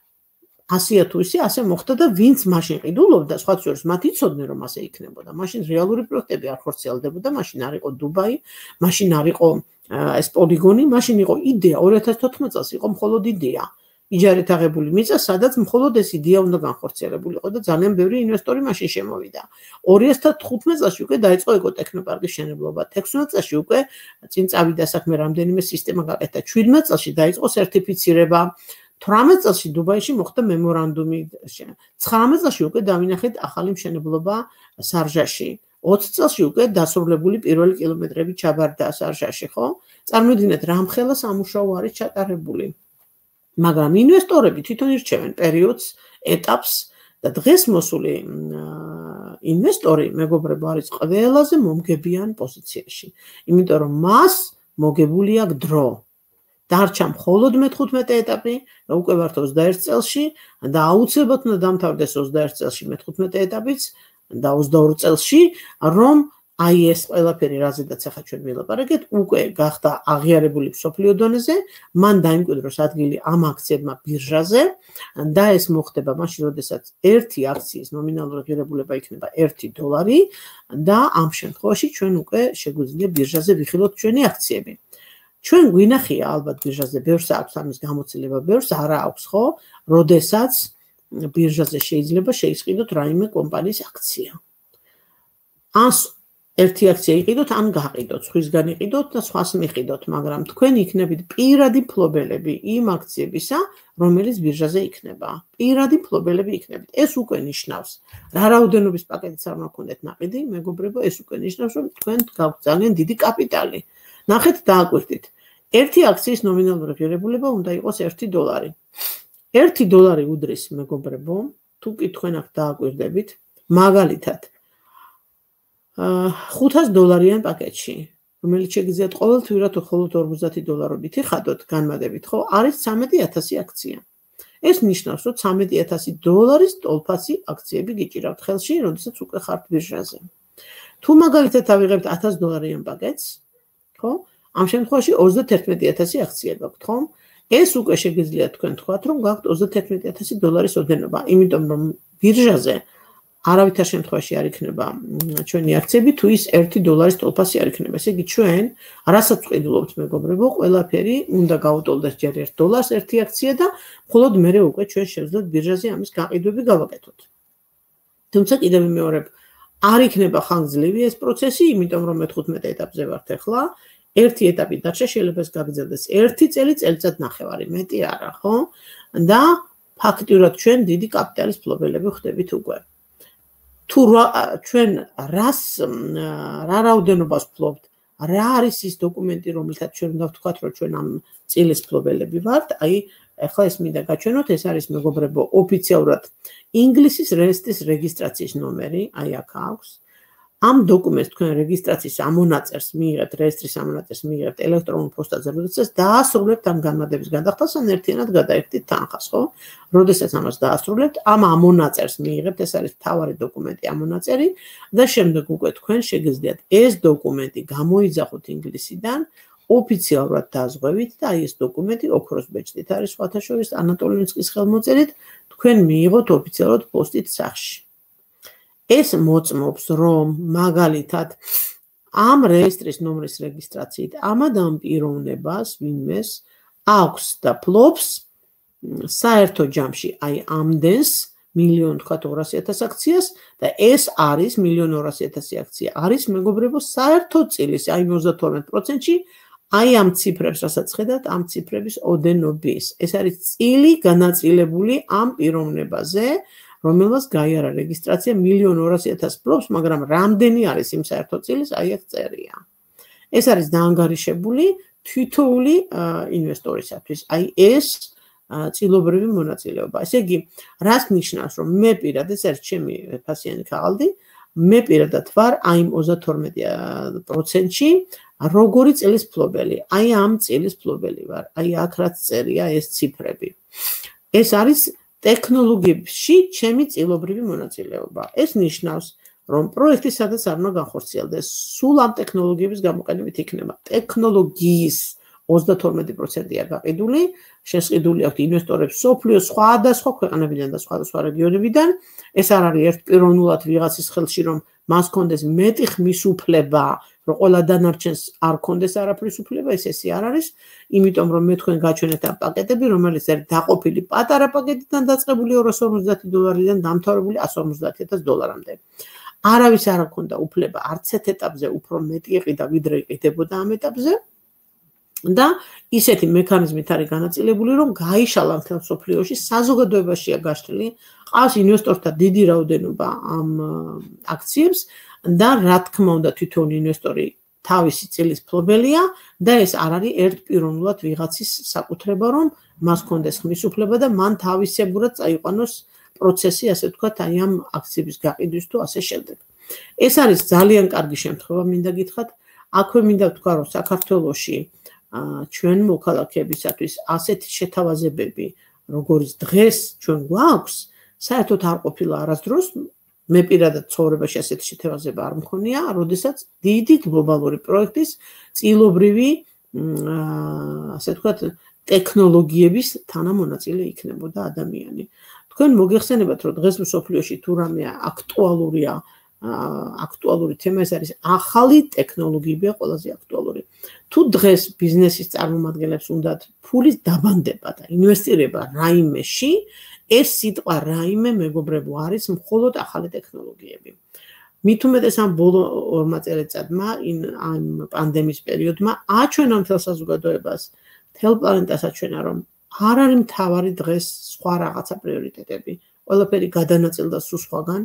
ასეა თუ ისე, ასე მოხდა და ვინც მაშინ ყიდულობდა, სხვა შორის მათ იცოდნენ რომ ასე იქნებოდა. მაშინ რეალური პროექტები არ ხორციელდებოდა, მაშინ არ იყო დუბაი, მაშინ არ იყო ეს პოლიგონი, მაშინ იყო იდეა, ორი ათას თოთხმეტ წელს იყო მხოლოდ იდეა. იჯარით აღებული მიწა, სადაც მხოლოდ ეს იდეა უნდა განხორციელებულიყო და ძალიან ბევრი ინვესტორი მაშინ შემოვიდა. ორი ათას თხუთმეტ წელში უკვე დაიწყო ეკოტექნოპარკის მშენებლობა. ექვსმეტ წელში უკვე წინ წავიდა საქმე, რამდენიმე სისტემა გაკეთდა. შვიდმეტ წელში დაიწყო სერტიფიცირება. თვრამეტ წელში დუბაიში მოხდა მემორანდუმი. ცხრამეტ წელში უკვე დავინახეთ ახალი მშენებლობა სარჟაში. ოცი წელში უკვე დასრულებული პირველი კილომეტრები ჩაბარდა სარჟაში, ხო? წარმოვიდგინეთ, რამხელა სამუშაო არის ჩატარებული. მაგრამ ინვესტორები თვითონ ირჩევენ პერიოდს, ეტაპს და დღეს მოსული ინვესტორი, მეგობრებო, არის ყველაზე მომგებიან პოზიციაში. იმიტომ რომ მას მოგებული აქვს დრო. დარჩა მხოლოდ მეთერთმეტე ეტაპი, უკვე ვართ ოცდაერთ წელში და აუცილებლად უნდა დამთავრდეს ოცდაერთ წელში მეთერთმეტე ეტაპიც და ოცდაორი წელში, რომ აი ეს ყველაფერი, რაზედაც ახლა ჩვენ ვილაპარაკეთ, უკვე გახდა აღიარებული მსოფლიო დონეზე, მან დაიმკვიდროს ადგილი ამ აქციებმა ბირჟაზე და ეს მოხდება მაშინ, როდესაც ერთი აქციის ნომინალური ღირებულება იქნება ერთი დოლარი და ამ შემთხვევაში ჩვენ უკვე შეგვიძლია ბირჟაზე ვიხილოთ ჩვენი აქციები. ჩვენ გვინახია ალბათ ბირჟაზე ბევრს აქვს ამის გამოცდილება, ბევრს არა აქვს, ხო? როდესაც ბირჟაზე შეიძლება შეისყიდოთ რაიმე კომპანიის აქცია. ან ერთი აქცია იყიდოთ, ან გაყიდოთ, სხვისგან იყიდოთ და სხვას მიყიდოთ, მაგრამ თქვენ იქნებით პირადი მფლობელები იმ აქციებისა, რომელიც ბირჟაზე იქნება. პირადი მფლობელები იქნებით. ეს უკვე ნიშნავს, რა რაოდენობის პაკეტიც არ უნდა გქონდეთ ნაყიდი, მეგობრებო, ეს უკვე ნიშნავს, რომ თქვენ გაქვთ ძალიან დიდი კაპიტალი. ნახეთ, დააკვირდით. ერთი აქციის ნომინალური ღირებულება უნდა იყოს ერთი დოლარი. ერთი დოლარი უდრის, მეგობრებო, თუ კი თქვენ აქ დააკვირდებით, მაგალითად, ხუთას დოლარიან პაკეტში, რომელიც შეგიძლიათ ყოველთვიურად მხოლოდ ორმოცდაათი დოლარობით იხადოთ, განმადებით, ხო? არის ცამეტი ათასი აქცია. ეს ნიშნავს, რომ ცამეტი ათასი დოლარის ტოლფასი აქციები გიჭირავთ ხელში, როდესაც უკვე ხართ ბირჟაზე. თუ მაგალითად ავიღებთ ათას დოლარიან პაკეტს, ხო? ამ შემთხვევაში ოცდათერთმეტი ათასი აქცია გაქვთ, ხო? ეს უკვე შეგიძლიათ თქვენ თქვათ, რომ გაქვთ ოცდათერთმეტი ათასი დოლარის ოდენობა, იმიტომ რომ ბირჟაზე არავითარ შემთხვევაში არ იქნება ჩვენი აქციები, თუ ის ერთი დოლარის ტოლფასი არ იქნება. ესე იგი ჩვენ, რასაც ვყიდულობთ, მეგობრებო, ყველაფერი უნდა გაუტოლდეს ჯერ ერთ დოლარს ერთი აქცია და მხოლოდ მერე უკვე ჩვენ შევძლოთ ბირჟაზე ამის გაყიდვები გავაკეთოთ. თუმცა კიდევ ვიმეორებ, არ იქნება ხანგრძლივი ეს პროცესი, იმიტომ რომ მეთერთმეტე ეტაპზე ვართ ახლა. ერთი ეტაპი დარჩა, შეიძლება ეს გაგრძელდეს ერთი წელი, წელიწად ნახევარი, მეტი არა, ხო? და ფაქტიურად ჩვენ დიდი კაპიტალის მფლობელები ხდებით უკვე. თუ ჩვენ რას რა რაოდენობას ვფლობთ, რა არის ის დოკუმენტი, რომელთაც ჩვენ უნდა ვთქვათ, რომ ჩვენ ამ წილის მფლობელები ვართ, აი, ახლა ეს მინდა გაჩვენოთ, ეს არის მეგობრებო, ოფიციალურად ინგლისის რელსის რეგისტრაციის ნომერი, აი აქ აქვს. ამ დოკუმენტს თქვენ რეგისტრაციის ამონაწერს მიიღებთ, რეგისტრის ამონაწერს მიიღებთ ელექტრონულ პოსტაზე, როდესაც დაასრულებთ ამ განმადების გადახდას, ან ერთიანად გადაერთით თანხას, ხო? როდესაც ამას დაასრულებთ, ამ ამონაწერს მიიღებთ, ეს არის მთავარი დოკუმენტი ამონაწერი და შემდეგ უკვე თქვენ შეგიძლიათ ეს დოკუმენტი გამოიძახოთ ინგლისიდან, ოფიციალურად დაზღვევით და აი ეს დოკუმენტი ოქროს ბეჭდით არის სხვათა შორის ანატოლინსკის ხელმოწერით, თქვენ მიიღოთ ოფიციალურად პოსტით სახში. ეს მოწმობს, რომ მაგალითად ამ რეესტრის ნომრის რეგისტრაციით ამ ამ პიროვნებას ვინმეს აქვს და ფლობს საერთო ჯამში აი ამდენს მილიონ თქვათ ორასი ათას აქციას და ეს არის მილიონ ორასი ათასი აქცია არის მეგობრებო საერთო წილის აი ოცდათორმეტ პროცენტში აი ამ ციფრებს რასაც ხედავთ, ამ ციფრების ოდენობის. ეს არის წილი განაწილებული ამ პიროვნებაზე, რომელსაც გაიარა რეგისტრაცია მილიონ ორასი ათას ფლობს, მაგრამ რამდენი არის იმ საერთო წილის, აი აქ წერია. ეს არის დაანგარიშებული თითოეული ინვესტორისათვის. აი ეს წილობრივი მონაწილეობა. ესე იგი, რას ნიშნავს, რომ მე პირადად, ეს არის ჩემი ფასიანი ქაღალდი, მე პირადად ვარ აი იმ ოცდათორმეტი პროცენტში როგორი წილის ფლობელი. აი ამ წილის ფლობელი ვარ. აი აქ რაც წერია ეს ციფრები. ეს არის ტექნოლოგიებში ჩემი წილობრივი მონაწილეობა. ეს ნიშნავს, რომ პროექტი სადაც არ უნდა განხორციელდეს, სულ ამ ტექნოლოგიების გამოყენებით იქნება. ტექნოლოგიის ოცდათორმეტი პროცენტია გაყიდული, შესყიდული აქვს ინვესტორებს მსოფლიოს სხვადასხვა ქვეყნებიდან და სხვადასხვა რეგიონებიდან. ეს არ არის ერთპიროვნულად ვიღაცის ხელში, რომ მას ჰქონდეს მეტი ხმის უფლება, რომ ყველა დანარჩენს არ ჰქონდეს არაფრის უფლება, ეს ესე არ არის, იმიტომ რომ მე თქვენ გაჩვენეთ ამ პაკეტები, რომელიც არის დაყოფილი პატარა პაკეტიდან დაწყებული ორას ორმოცდაათი დოლარიდან დამთავრებული ასი ორმოცდაათი ათას დოლარამდე. არავის არ ჰქონდა უფლება არც ერთ ეტაპზე უფრო მეტი იყიდა, ვიდრე იყიდებოდა ამ ეტაპზე. და ისეთი მექანიზმით არის განაწილებული, რომ გაიშალა მთელ მსოფლიოში, საზოგადოებაშია გაშლილი, ყავს ინვესტორთა დიდი რაოდენობა ამ აქციებს და რა თქმა უნდა თითოეული ინვესტორი თავისი წილის ფლობელია და ეს არ არის ერთპიროვნულად ვიღაცის საკუთრება, რომ მას ჰქონდეს ხმის უფლება და მან თავისებურად წაიყვანოს პროცესი, ასე ვთქვათ, აი ამ აქციების გაყიდვის თუ ასე შემდეგ. ეს არის ძალიან კარგი შემთხვევა, მინდა გითხრათ, აქვე მინდა ვთქვა, რომ საქართველოში ჩვენ მოქალაქეებისათვის ასეთი შეთავაზებები, როგორც დღეს ჩვენ გვაქვს, საერთოდ არ ყოფილა არასდროს. მე პირადად ცხოვრებაში ასეთი შეთავაზება არ მქონია, როდესაც დიდი გლობალური პროექტის წილობრივი, ასე ვთქვათ, ტექნოლოგიების თანამონაწილე იქნებოდა ადამიანი. თქვენ მოგეხსენებათ, რომ დღეს მსოფლიოში თუ რამე აქტუალურია, აქტუალური თემა ეს არის ახალი ტექნოლოგიებია ყველაზე აქტუალური. თუ დღეს ბიზნესის წარმომადგენლებს უნდათ ფულის დაბანდება და ინვესტირება რაიმეში, ეს სიტყვა რაიმე მეგობრებო არის მხოლოდ ახალი ტექნოლოგიები. მით უმეტეს ამ ბოლო ორმა წელიწადმა, ამ პანდემიის პერიოდმა აჩვენა მთელ საზოგადოებას, მთელ პლანეტას აჩვენა, რომ არ არის მთავარი დღეს სხვა რაღაცა პრიორიტეტები. ყველაფერი გადანაწილდა სულ სხვაგან.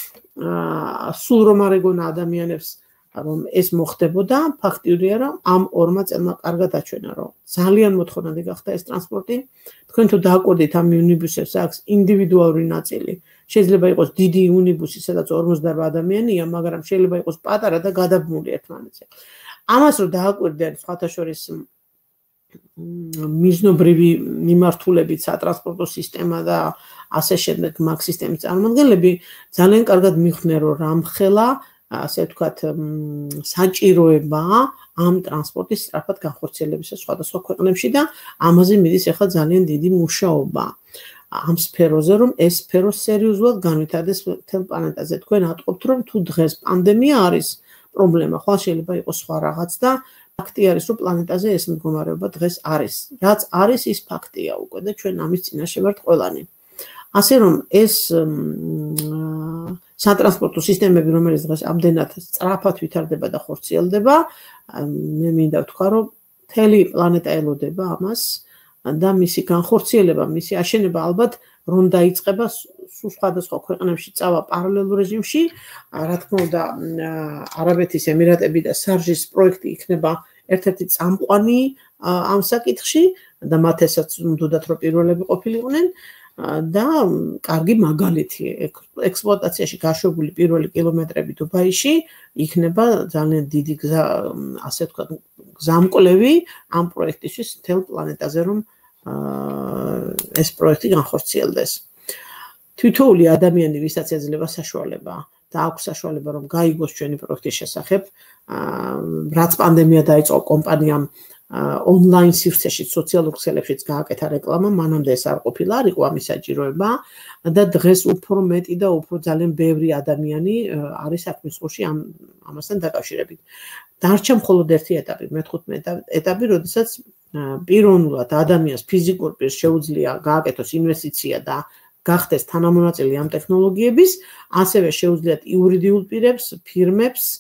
სულ რომ არ ეგონა ადამიანებს, რომ ეს მოხდებოდა, ფაქტიურია, რომ ამ ორმა წელმა კარგად აჩვენა, რომ ძალიან მოთხოვნადი გახდა ეს ტრანსპორტი. თქვენ თუ დააკვირდით ამ უნიბუსებს აქვს ინდივიდუალური ნაწილი. შეიძლება იყოს დიდი უნიბუსი, სადაც ორმოცდაორ ადამიანია, მაგრამ შეიძლება იყოს პატარა და გადაბმული ერთმანეთზე. ამას რომ დააკვირდნენ სხვათა შორის მიზნობრივი მიმართულებით, სატრანსპორტო სისტემა და ასე შემდეგ მაგ სისტემის წარმომადგენლები ძალიან კარგად მიხვდნენ, რომ რამხელა, ასე ვთქვათ, საჭიროება ამ ტრანსპორტის სწრაფად განხორციელებისა სხვადასხვა ქვეყნებში და ამაზე მიდის ახლა ძალიან დიდი მუშაობა ამ სფეროზე, რომ ეს სფერო სერიოზულად განვითარდეს მთელ პლანეტაზე. თქვენ ატყობთ, რომ თუ დღეს პანდემია არის პრობლემა, ხვალ შეიძლება იყოს სხვა რაღაც და ფაქტი არის, რომ პლანეტაზე ეს მდგომარეობა დღეს არის. რაც არის, ის ფაქტია უკვე და ჩვენ ამის წინაშე ვართ ყველანი. ასე რომ ეს სატრანსპორტო სისტემები, რომელიც დღეს ამდენად სწრაფად ვითარდება და ხორციელდება, მე მინდა ვთქვა, რომ მთელი პლანეტა ელოდება ამას და მისი განხორციელება, მისი აშენება ალბათ რომ დაიწყება სულ სხვადასხვა ქვეყნებში წავა პარალელურ რეჟიმში, რა თქმა უნდა, არაბეთის ემირატები და სარჟის პროექტი იქნება ერთ-ერთი წამყვანი ამ საკითხში და მათ ესაც უნდათ რომ პირველები ყოფილიყვნენ. და კარგი მაგალითი ექსპლუატაციაში გაშვებული პირველი კილომეტრები დუბაიში იქნება ძალიან დიდი გზა, ასე ვთქვათ, გზამკვლევი ამ პროექტისთვის მთელ პლანეტაზე, რომ ეს პროექტი განხორციელდეს. თითოეული ადამიანი, ვისაც ეძლევა საშუალება და აქვს საშუალება, რომ გაიგოს ჩვენი პროექტის შესახებ, რაც პანდემია დაიწყო კომპანიამ ონლაინ სივრცეში, სოციალურ ქსელებშიც გააკეთა რეკლამა, მანამდე ეს არ ყოფილა, არ იყო ამის საჭიროება და დღეს უფრო მეტი და უფრო ძალიან ბევრი ადამიანი არის საქმის ყურში ამასთან დაკავშირებით. დარჩა მხოლოდ ერთი ეტაპი, მეთერთმეტე ეტაპი, როდესაც პიროვნულად ადამიანს ფიზიკურ პირს შეუძლია გააკეთოს ინვესტიცია და გახდეს თანამონაწილე ამ ტექნოლოგიების, ასევე შეუძლიათ იურიდიულ პირებს, ფირმებს,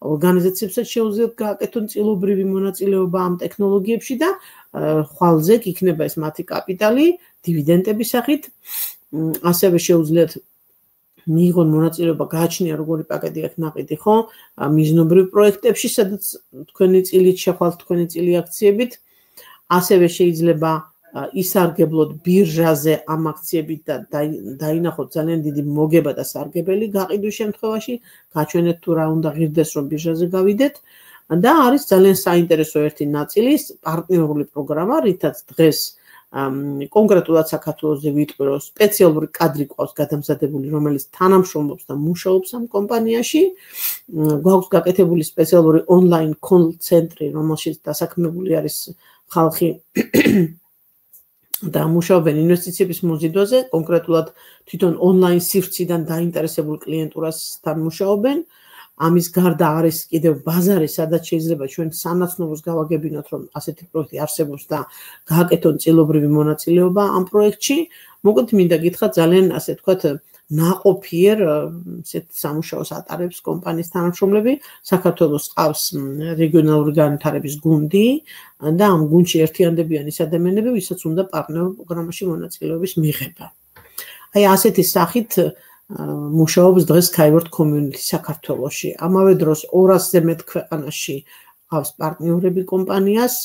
ორგანიზაციებსაც შეუძლიათ გააკეთონ წილობრივი მონაწილეობა ამ ტექნოლოგიებში და ხვალზე იქნება ეს მათი კაპიტალი დივიდენდების სახით, ასევე შეუძლიათ მიიღონ მონაწილეობა გააჩნია როგორი პაკეტი აქვს ნაყიდი, ხო? მიზნობრივ პროექტებში, სადაც თქვენი წილით შეხვალთ თქვენი წილი აქციებით, ასევე შეიძლება ისარგებლოთ ბირჟაზე ამ აქციებით და დაინახოთ ძალიან დიდი მოგება და სარგებელი გაყიდვის შემთხვევაში, გაჩვენეთ თუ რა უნდა ღირდეს რომ ბირჟაზე გავიდეთ და არის ძალიან საინტერესო ერთი ნაწილი პარტნიორული პროგრამა, რითაც დღეს კონკრეტულად საქართველოზე ვიტყვირო სპეციალური კადრი ყავს გადამზადებული, რომელიც თანამშრომლობს და მუშაობს ამ კომპანიაში. გვაქვს გაკეთებული სპეციალური ონლაინ კოლ-ცენტრი, რომელშიც დასაქმებული არის ხალხი და მუშაობენ ინვესტიციების მოზიდვაზე, კონკრეტულად თვითონ ონლაინ სივრციდან დაინტერესებულ კლიენტურასთან მუშაობენ. ამის გარდა არის კიდევ ბაზარი, სადაც შეიძლება ჩვენ სანაცნობოს გავაგებინოთ, რომ ასეთი პროექტი არსებობს და გააკეთონ წილობრივი მონაწილეობა ამ პროექტში. მოკლედ მინდა გითხრათ, ძალიან ასე ვთქვათ, ნაყოფიერ ესეთ სამუშაოს ატარებს კომპანიის თანამშრომლები. საქართველოს ყავს რეგიონალური განვითარების გუნდი და ამ გუნდში ერთიანდებიან ის ადამიანები, ვისაც უნდა პარტნიორულ პროგრამაში მონაწილეობის მიღება. აი ასეთი სახით მუშაობს დღეს SkyWay community საქართველოში. ამავე დროს ორასზე მეტ ქვეყანაში ყავს პარტნიორები კომპანიას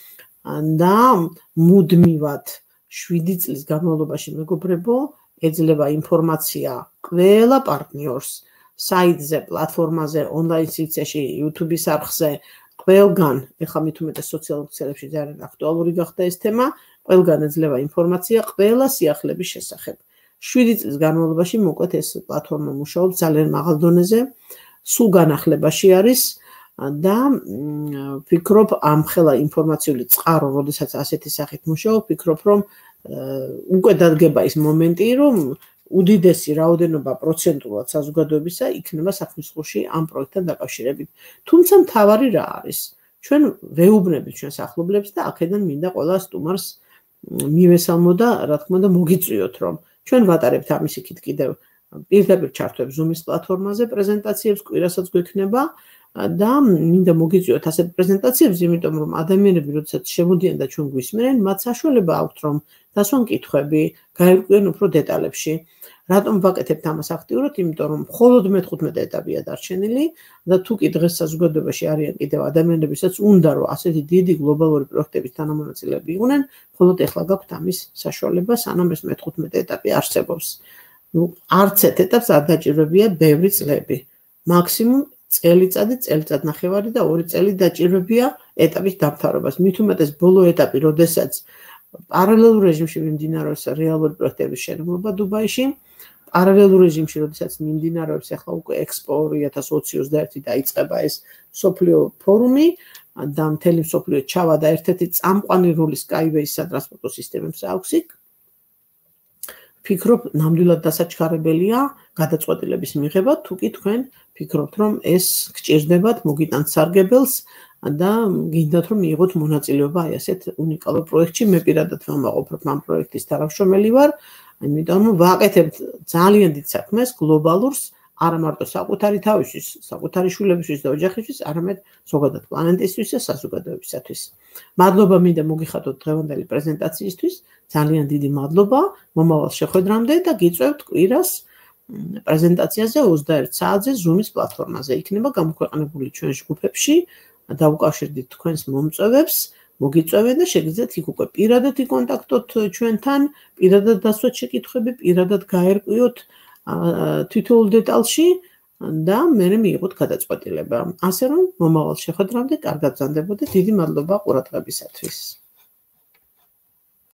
და მუდმივად შვიდი წლის განმავლობაში მეგობრებო ეძლევა ინფორმაცია ყველა პარტნიორს საიტზე, პლატფორმაზე, ონლაინ სივრცეში, YouTube-ის არხზე, ყველგან, ეხლა მით უმეტეს სოციალურ ქსელებში ძალიან აქტუალური გახდა ეს თემა, ყველგან ეძლევა ინფორმაცია ყველა სიახლეების შესახებ. შვიდი წლის განმავლობაში მოკლედ ეს პლატფორმა მუშაობს ძალიან მაღალ დონეზე, სულ განახლებაში არის და ვფიქრობ ამ ხელა ინფორმაციული წყარო, როდესაც ასეთი სახით მუშაობ, ვფიქრობ რომ უკვე დადგება ის მომენტი, რომ უდიდესი რაოდენობა პროცენტულად საზოგადოებისა იქნება საქმის ხუში ამ პროექტთან დაკავშირებით. თუმცა მთავარი რა არის? ჩვენ ვეუბნებით ჩვენს ახლობლებს და აქედან მინდა ყველა სტუმარს მივესალმო და რა თქმა უნდა მოგიწვიოთ, რომ ჩვენ ვატარებთ ამის იქით კიდევ პირდაპირ ჩართვებს Zoom-ის პლატფორმაზე პრეზენტაციებს კვირასაც გვექნება და მინდა მოგიწვიოთ ასეთ პრეზენტაციებს, იმიტომ რომ ადამიანები როდესაც შემოდიან და ჩვენ გვისმენენ, მათ საშუალება აქვთ რომ დასვან კითხვები, გაერკვიონ უფრო დეტალებში. რატომ ვაკეთებთ ამას აქტიურად? იმიტომ რომ მხოლოდ მეთერთმეტე ეტაპია დარჩენილი და თუ კი დღეს საზოგადოებაში არიან კიდევ ადამიანები, ვისაც უნდა რომ ასეთი დიდი გლობალური პროექტების თანამონაწილეები იყვნენ, მხოლოდ ეხლა გაქვთ ამის საშუალება, სანამ ეს მეთერთმეტე ეტაპი არსებობს. ნუ არც ერთ ეტაპს არ დაჭირვებია ბევრი წლები. მაქსიმუმ წელიწადი, წელიწადნახევარი და ორი წელი დაჭირვებია ეტაპის დამთავრებას. მით უმეტეს ბოლო ეტაპი, როდესაც პარალელურ რეჟიმში მიმდინარეობს რეალური პროექტების შენობობა დუბაიში, პარალელურ რეჟიმში, როდესაც მიმდინარეობს ახლა უკვე ექსპო ორი ათას ოცდაერთი დაიწყება ეს მსოფლიო ფორუმი და მთელი მსოფლიო ჩავადა ერთ-ერთი წამყვანი როლი SkyWay-ს სატრანსპორტო სისტემებს აქვს იქ. ფიქრობ, ნამდვილად დასაჩქარებელია გადაწყვეტილების მიღება, თუ კი თქვენ ფიქრობთ, რომ ეს გჭირდებათ, მოგიტანთ სარგებელს და გინდათ რომ მიიღოთ მონაწილეობა აი ასეთ უნიკალურ პროექტში. მე პირადად ვამაყობ ამ პროექტის თანამშრომელი ვარ, იმიტომ რომ ვაკეთებთ ძალიან დიდ საქმეს გლობალურს, არა მარტო საკუთარი თავისთვის, საკუთარი შვილებისთვის და ოჯახისთვის, არამედ ზოგადად პლანეტისთვის და საზოგადოებისათვის. მადლობა მინდა მოგიხადოთ დღევანდელი პრეზენტაციისთვის. ძალიან დიდი მადლობა მომავალ შეხვედრამდე და გიწევთ კვირას პრეზენტაციაზე ოცდაერთ საათზე Zoom-ის პლატფორმაზე. იქნება გამოქვეყნებული ჩვენ ჯგუფებში. დავუკავშირდით თქვენს მომწვევებს, მოგიწევენ და შეგიძლიათ იქ უკვე პირადად იკონტაქტოთ ჩვენთან, პირადად დასვათ შეკითხვები, პირადად გაერკვიოთ თითოეულ დეტალში და მერე მიიღოთ გადაწყვეტილება. ასე რომ მომავალ შეხვედრამდე კარგად გრძანდებოდეთ. დიდი მადლობა ყურადღებისათვის.